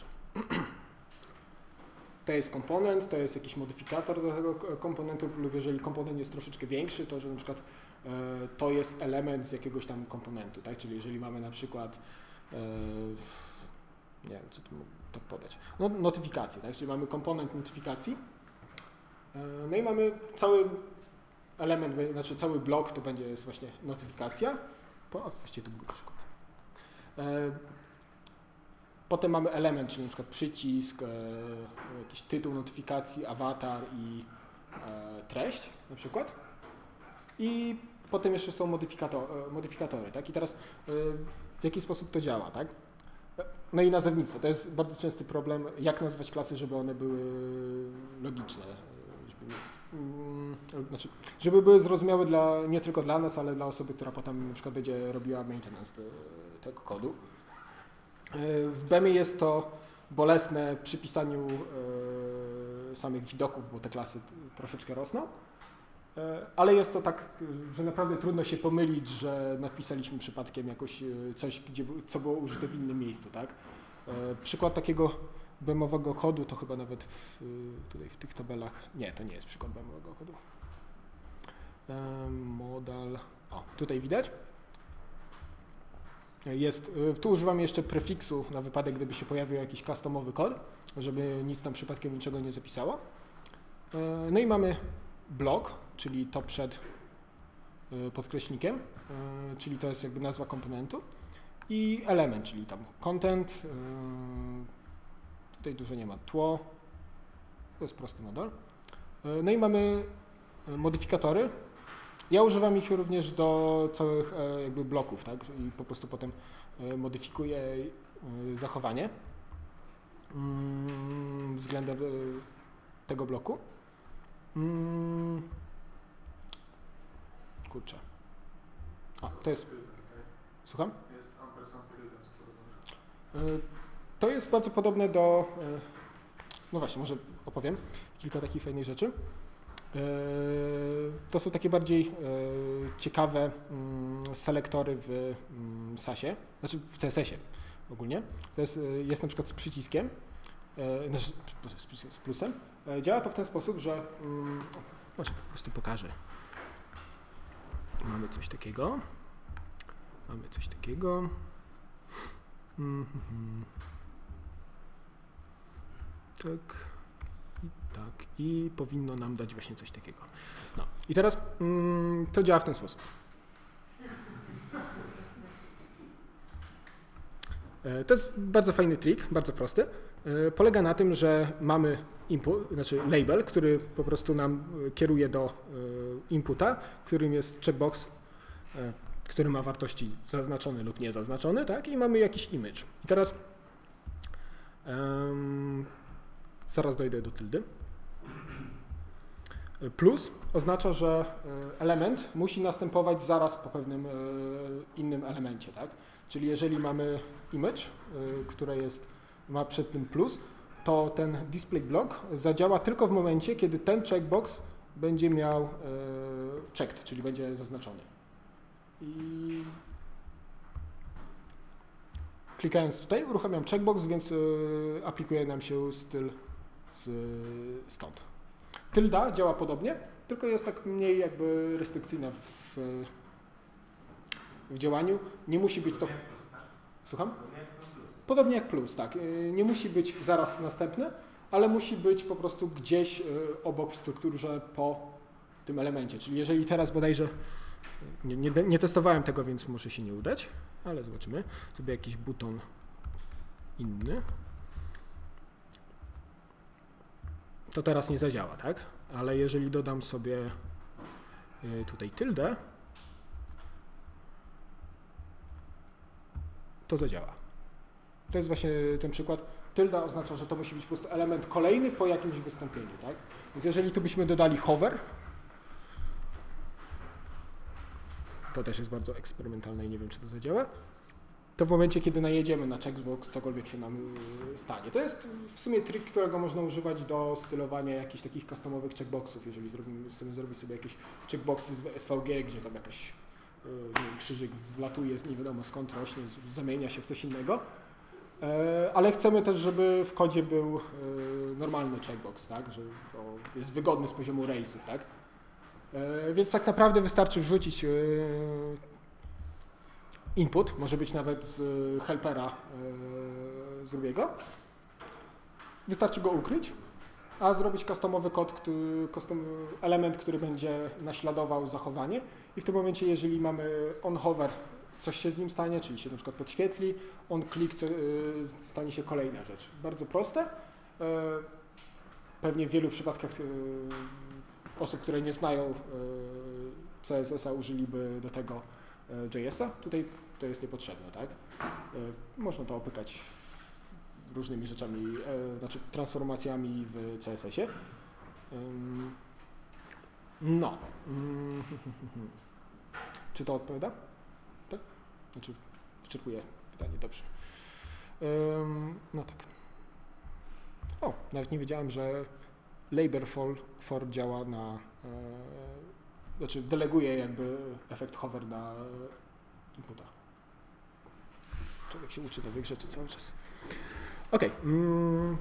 To jest komponent, to jest jakiś modyfikator do tego komponentu lub jeżeli komponent jest troszeczkę większy, to że na przykład e, to jest element z jakiegoś tam komponentu, tak? Czyli jeżeli mamy na przykład, e, nie wiem, co tu mógł tak podać, no, notyfikację, tak? Czyli mamy komponent notyfikacji, e, no i mamy cały element, znaczy cały blok to będzie jest właśnie notyfikacja, po, a właściwie to był przykład. E, Potem mamy element, czyli na przykład przycisk, e, jakiś tytuł notyfikacji, awatar i e, treść na przykład. I potem jeszcze są modyfikator, e, modyfikatory, tak? I teraz e, w jaki sposób to działa, tak? No i nazewnictwo. To jest bardzo częsty problem, jak nazwać klasy, żeby one były logiczne. Żeby, mm, znaczy, żeby były zrozumiałe dla, nie tylko dla nas, ale dla osoby, która potem na przykład będzie robiła maintenance te, tego kodu. W B E M ie jest to bolesne przy pisaniu e, samych widoków, bo te klasy troszeczkę rosną, e, ale jest to tak, że naprawdę trudno się pomylić, że napisaliśmy przypadkiem jakoś coś, gdzie, co było użyte w innym miejscu, tak? E, przykład takiego B E M owego kodu to chyba nawet w, tutaj w tych tabelach, nie, to nie jest przykład B E M owego kodu. E, modal, o, tutaj widać. Jest, tu używam jeszcze prefiksu na wypadek, gdyby się pojawił jakiś customowy kod, żeby nic tam przypadkiem niczego nie zapisało. No i mamy blok, czyli to przed podkreślnikiem, czyli to jest jakby nazwa komponentu i element, czyli tam content, tutaj dużo nie ma, tło, to jest prosty model. No i mamy modyfikatory. Ja używam ich również do całych jakby bloków, tak? I po prostu potem modyfikuję zachowanie względem tego bloku. Mm. Kurczę. A, to jest... Słucham? Jest ampersand tilde. Y, To jest bardzo podobne do... y, No właśnie, może opowiem kilka takich fajnych rzeczy. Y, To są takie bardziej y, ciekawe mm, selektory w mm, sasie, znaczy w C S S ie ogólnie. To jest, y, jest na przykład z przyciskiem, y, znaczy, z przyciskiem, z plusem. Y, Działa to w ten sposób, że... mm, Może po prostu pokażę. Mamy coś takiego. Mamy coś takiego. Mhm. Tak i tak. I powinno nam dać właśnie coś takiego. No i teraz mm, to działa w ten sposób. E, To jest bardzo fajny trik, bardzo prosty. E, Polega na tym, że mamy input, znaczy label, który po prostu nam e, kieruje do e, inputa, którym jest checkbox, e, który ma wartości zaznaczone lub niezaznaczone, tak? I mamy jakiś image. I teraz em, zaraz dojdę do tyldy. Plus oznacza, że e, element musi następować zaraz po pewnym e, innym elemencie, tak? Czyli jeżeli mamy image, e, które jest, ma przed tym plus, to ten display block zadziała tylko w momencie, kiedy ten checkbox będzie miał e, checked, czyli będzie zaznaczony. I klikając tutaj uruchamiam checkbox, więc y, aplikuje nam się styl z, stąd. Tylda działa podobnie, tylko jest tak mniej jakby restrykcyjna w, w działaniu. Nie musi być to... Słucham? Podobnie jak plus, tak. Y, nie musi być zaraz następny, ale musi być po prostu gdzieś y, obok w strukturze po tym elemencie. Czyli jeżeli teraz bodajże Nie, nie, nie testowałem tego, więc może się nie udać, ale zobaczymy. Sobie jakiś buton inny. To teraz nie zadziała, tak? Ale jeżeli dodam sobie tutaj tyldę, to zadziała. To jest właśnie ten przykład. Tylda oznacza, że to musi być po prostu element kolejny po jakimś wystąpieniu, tak? Więc jeżeli tu byśmy dodali hover, to też jest bardzo eksperymentalne i nie wiem, czy to zadziała, to w momencie, kiedy najedziemy na checkbox, cokolwiek się nam stanie. To jest w sumie trik, którego można używać do stylowania jakichś takich customowych checkboxów, jeżeli zrobimy, chcemy zrobić sobie jakieś checkboxy z S V G, gdzie tam jakaś nie wiem, krzyżyk wlatuje, nie wiadomo skąd rośnie, zamienia się w coś innego, ale chcemy też, żeby w kodzie był normalny checkbox, tak, że jest wygodny z poziomu Railsów, tak. Więc tak naprawdę wystarczy wrzucić input, może być nawet z helpera z Ruby'ego. Wystarczy go ukryć, a zrobić customowy kod, który, custom element, który będzie naśladował zachowanie i w tym momencie, jeżeli mamy on hover, coś się z nim stanie, czyli się na przykład podświetli, on click, stanie się kolejna rzecz. Bardzo proste. Pewnie w wielu przypadkach osób, które nie znają C S S a, użyliby do tego J S a. Tutaj to jest niepotrzebne, tak? Można to opykać różnymi rzeczami, znaczy transformacjami w C S S ie. No. Czy to odpowiada? Tak? Znaczy wyczerpuje pytanie, dobrze. No tak. O, nawet nie wiedziałem, że label for, for działa na, e, znaczy deleguje jakby efekt hover na inputa. Człowiek się uczy nowych rzeczy cały czas. Ok. Mm.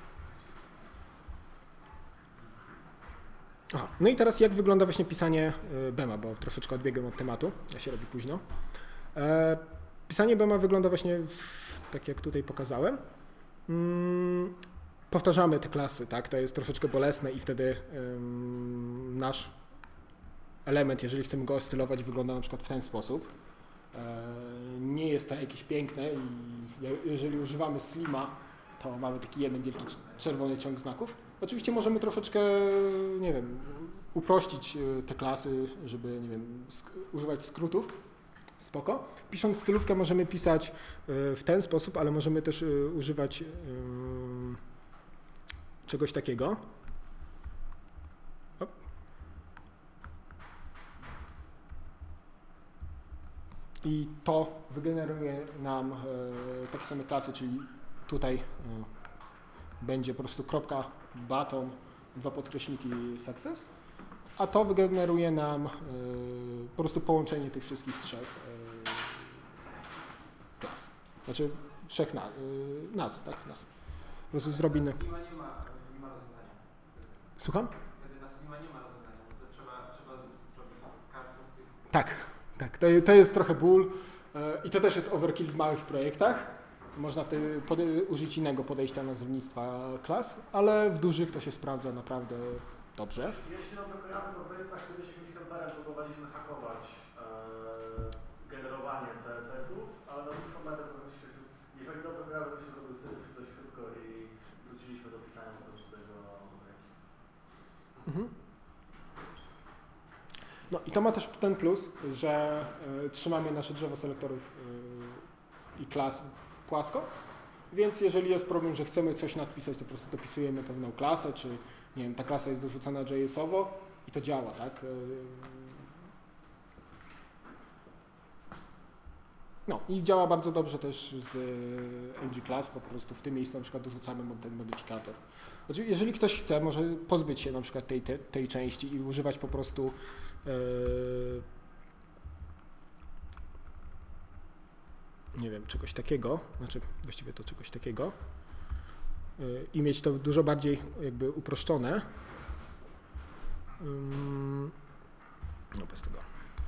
Aha. No i teraz jak wygląda właśnie pisanie Bema, bo troszeczkę odbiegłem od tematu, ja się robi późno. E, pisanie Bema wygląda właśnie w, tak jak tutaj pokazałem. Mm. Powtarzamy te klasy, tak? To jest troszeczkę bolesne i wtedy ym, nasz element, jeżeli chcemy go stylować, wygląda na przykład w ten sposób. E, nie jest to jakieś piękne i jeżeli używamy Slima, to mamy taki jeden wielki czerwony ciąg znaków. Oczywiście możemy troszeczkę, nie wiem, uprościć te klasy, żeby, nie wiem, sk- używać skrótów. Spoko. Pisząc stylówkę możemy pisać w ten sposób, ale możemy też używać czegoś takiego. I to wygeneruje nam takie same klasy, czyli tutaj będzie po prostu kropka button, dwa podkreśniki success, a to wygeneruje nam po prostu połączenie tych wszystkich trzech klas. Znaczy trzech na, nazw, tak? Nazw. Po prostu zrobimy. Na Steama nie ma, nie ma rozwiązania. Słucham? Wtedy na Steama nie ma rozwiązania, bo to trzeba, trzeba zrobić każdą z tych. Tak, tak. To, to jest trochę ból i to też jest overkill w małych projektach. Można wtedy pode- użyć innego podejścia nazewnictwa klas, ale w dużych to się sprawdza naprawdę dobrze. Jeśli dobrze kojarzę, to w Racesach kiedyś jakimś kamperem próbowaliśmy hakować e, generowanie C S S-ów, ale na dłuższą metę to się, jeżeli dobrze kojarzę, to się zrobił syf dość szybko i wróciliśmy do pisania po prostu tego od ręki. Mhm. No i to ma też ten plus, że y, trzymamy nasze drzewo selektorów y, i klas płasko, więc jeżeli jest problem, że chcemy coś nadpisać, to po prostu dopisujemy pewną klasę, czy nie wiem, ta klasa jest dorzucana J S-owo i to działa, tak? No i działa bardzo dobrze też z M G Class, po prostu w tym miejscu na przykład dorzucamy ten modyfikator. Jeżeli ktoś chce, może pozbyć się na przykład tej, tej, tej części i używać po prostu yy, nie wiem, czegoś takiego, znaczy właściwie to czegoś takiego yy, i mieć to dużo bardziej jakby uproszczone. Yy, no bez tego.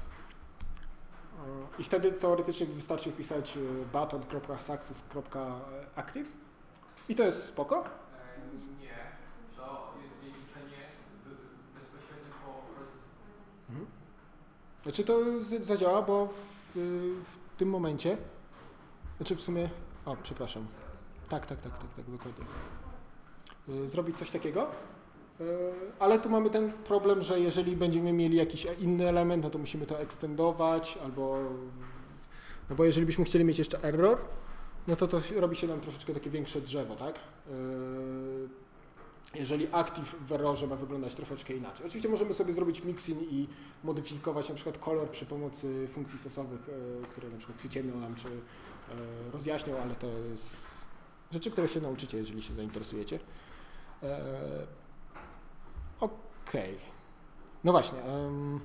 I wtedy teoretycznie wystarczy wpisać button.success.active i to jest spoko. E, nie, to jest dziedziczenie bezpośrednio po rodzicu. Mhm. Znaczy to z- zadziała, bo w, w tym momencie, znaczy w sumie, o przepraszam, tak, tak, tak, tak, tak, dokładnie. Y, Zrobić coś takiego, y, ale tu mamy ten problem, że jeżeli będziemy mieli jakiś inny element, no to musimy to ekstendować, albo, no bo jeżeli byśmy chcieli mieć jeszcze error, no to to robi się nam troszeczkę takie większe drzewo, tak? Y, Jeżeli active w errorze ma wyglądać troszeczkę inaczej. Oczywiście możemy sobie zrobić mixing i modyfikować na przykład kolor przy pomocy funkcji sosowych, y, które na przykład przyciemnią nam czy y, rozjaśnią, ale to jest rzeczy, które się nauczycie, jeżeli się zainteresujecie. E, Okej. Okay. No właśnie. Um.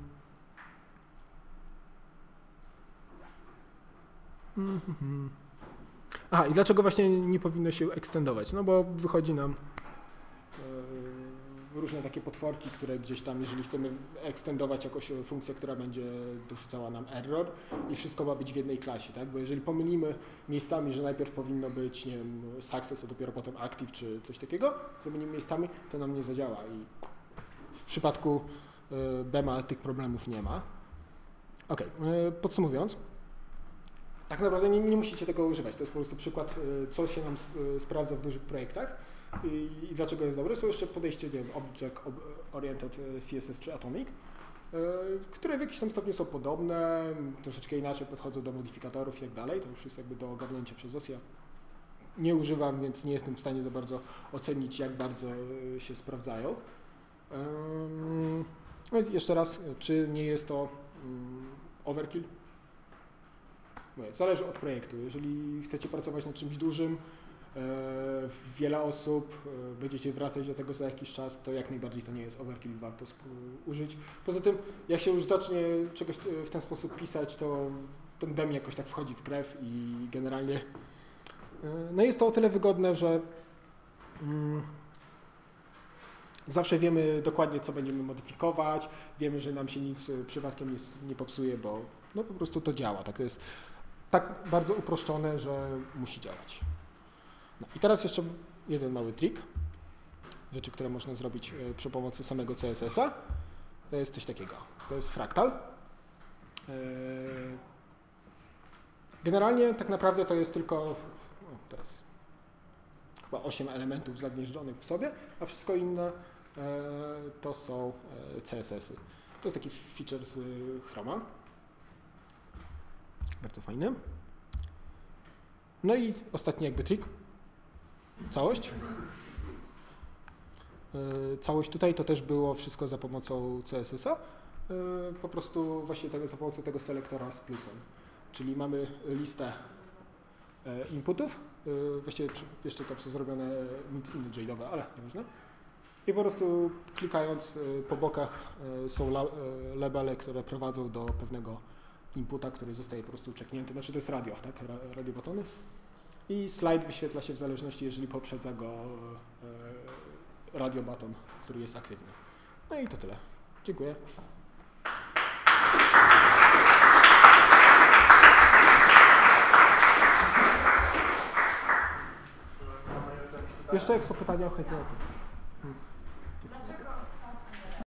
Mm-hmm. Aha, i dlaczego właśnie nie powinno się ekstendować? No bo wychodzi nam e, różne takie potworki, które gdzieś tam, jeżeli chcemy ekstendować jakąś funkcję, która będzie dorzucała nam error i wszystko ma być w jednej klasie, tak? Bo jeżeli pomylimy miejscami, że najpierw powinno być, nie wiem, success, a dopiero potem active czy coś takiego, zamienimy miejscami, to nam nie zadziała i w przypadku y, Bema tych problemów nie ma. Ok, y, podsumowując, tak naprawdę nie, nie musicie tego używać, to jest po prostu przykład, y, co się nam sp y, sprawdza w dużych projektach i, i dlaczego jest dobre. Są jeszcze podejście, nie wiem, Object Oriented C S S czy Atomic, które w jakimś tam stopniu są podobne, troszeczkę inaczej podchodzą do modyfikatorów i tak dalej, to już jest jakby do ogarnięcia przez was. Ja nie używam, więc nie jestem w stanie za bardzo ocenić, jak bardzo się sprawdzają. No i jeszcze raz, czy nie jest to overkill? Zależy od projektu. Jeżeli chcecie pracować nad czymś dużym, wiele osób, będziecie wracać do tego za jakiś czas, to jak najbardziej to nie jest overkill, warto użyć. Poza tym, jak się już zacznie czegoś w ten sposób pisać, to ten B E M jakoś tak wchodzi w krew i generalnie no jest to o tyle wygodne, że mm, zawsze wiemy dokładnie, co będziemy modyfikować, wiemy, że nam się nic przypadkiem nie, nie popsuje, bo no po prostu to działa. Tak, to jest tak bardzo uproszczone, że musi działać. No i teraz jeszcze jeden mały trik, rzeczy, które można zrobić przy pomocy samego C S S-a. To jest coś takiego, to jest fraktal. Generalnie tak naprawdę to jest tylko, no teraz chyba osiem elementów zagnieżdżonych w sobie, a wszystko inne to są C S S-y. To jest taki feature z Chroma. Bardzo fajny. No i ostatni jakby trik. Całość. Yy, całość tutaj to też było wszystko za pomocą C S S-a. Yy, po prostu właśnie tego, za pomocą tego selektora z plusem. czyli mamy listę e, inputów, e, właściwie jeszcze to co zrobione nic inne jade'owe, ale nieważne. I po prostu klikając e, po bokach e, są la, e, labele, które prowadzą do pewnego inputa, który zostaje po prostu checknięty, znaczy to jest radio, tak, radio batony. I slajd wyświetla się w zależności, jeżeli poprzedza go e, radio baton, który jest aktywny. No i to tyle. Dziękuję. Jeszcze jak są pytania, chętnie o tym.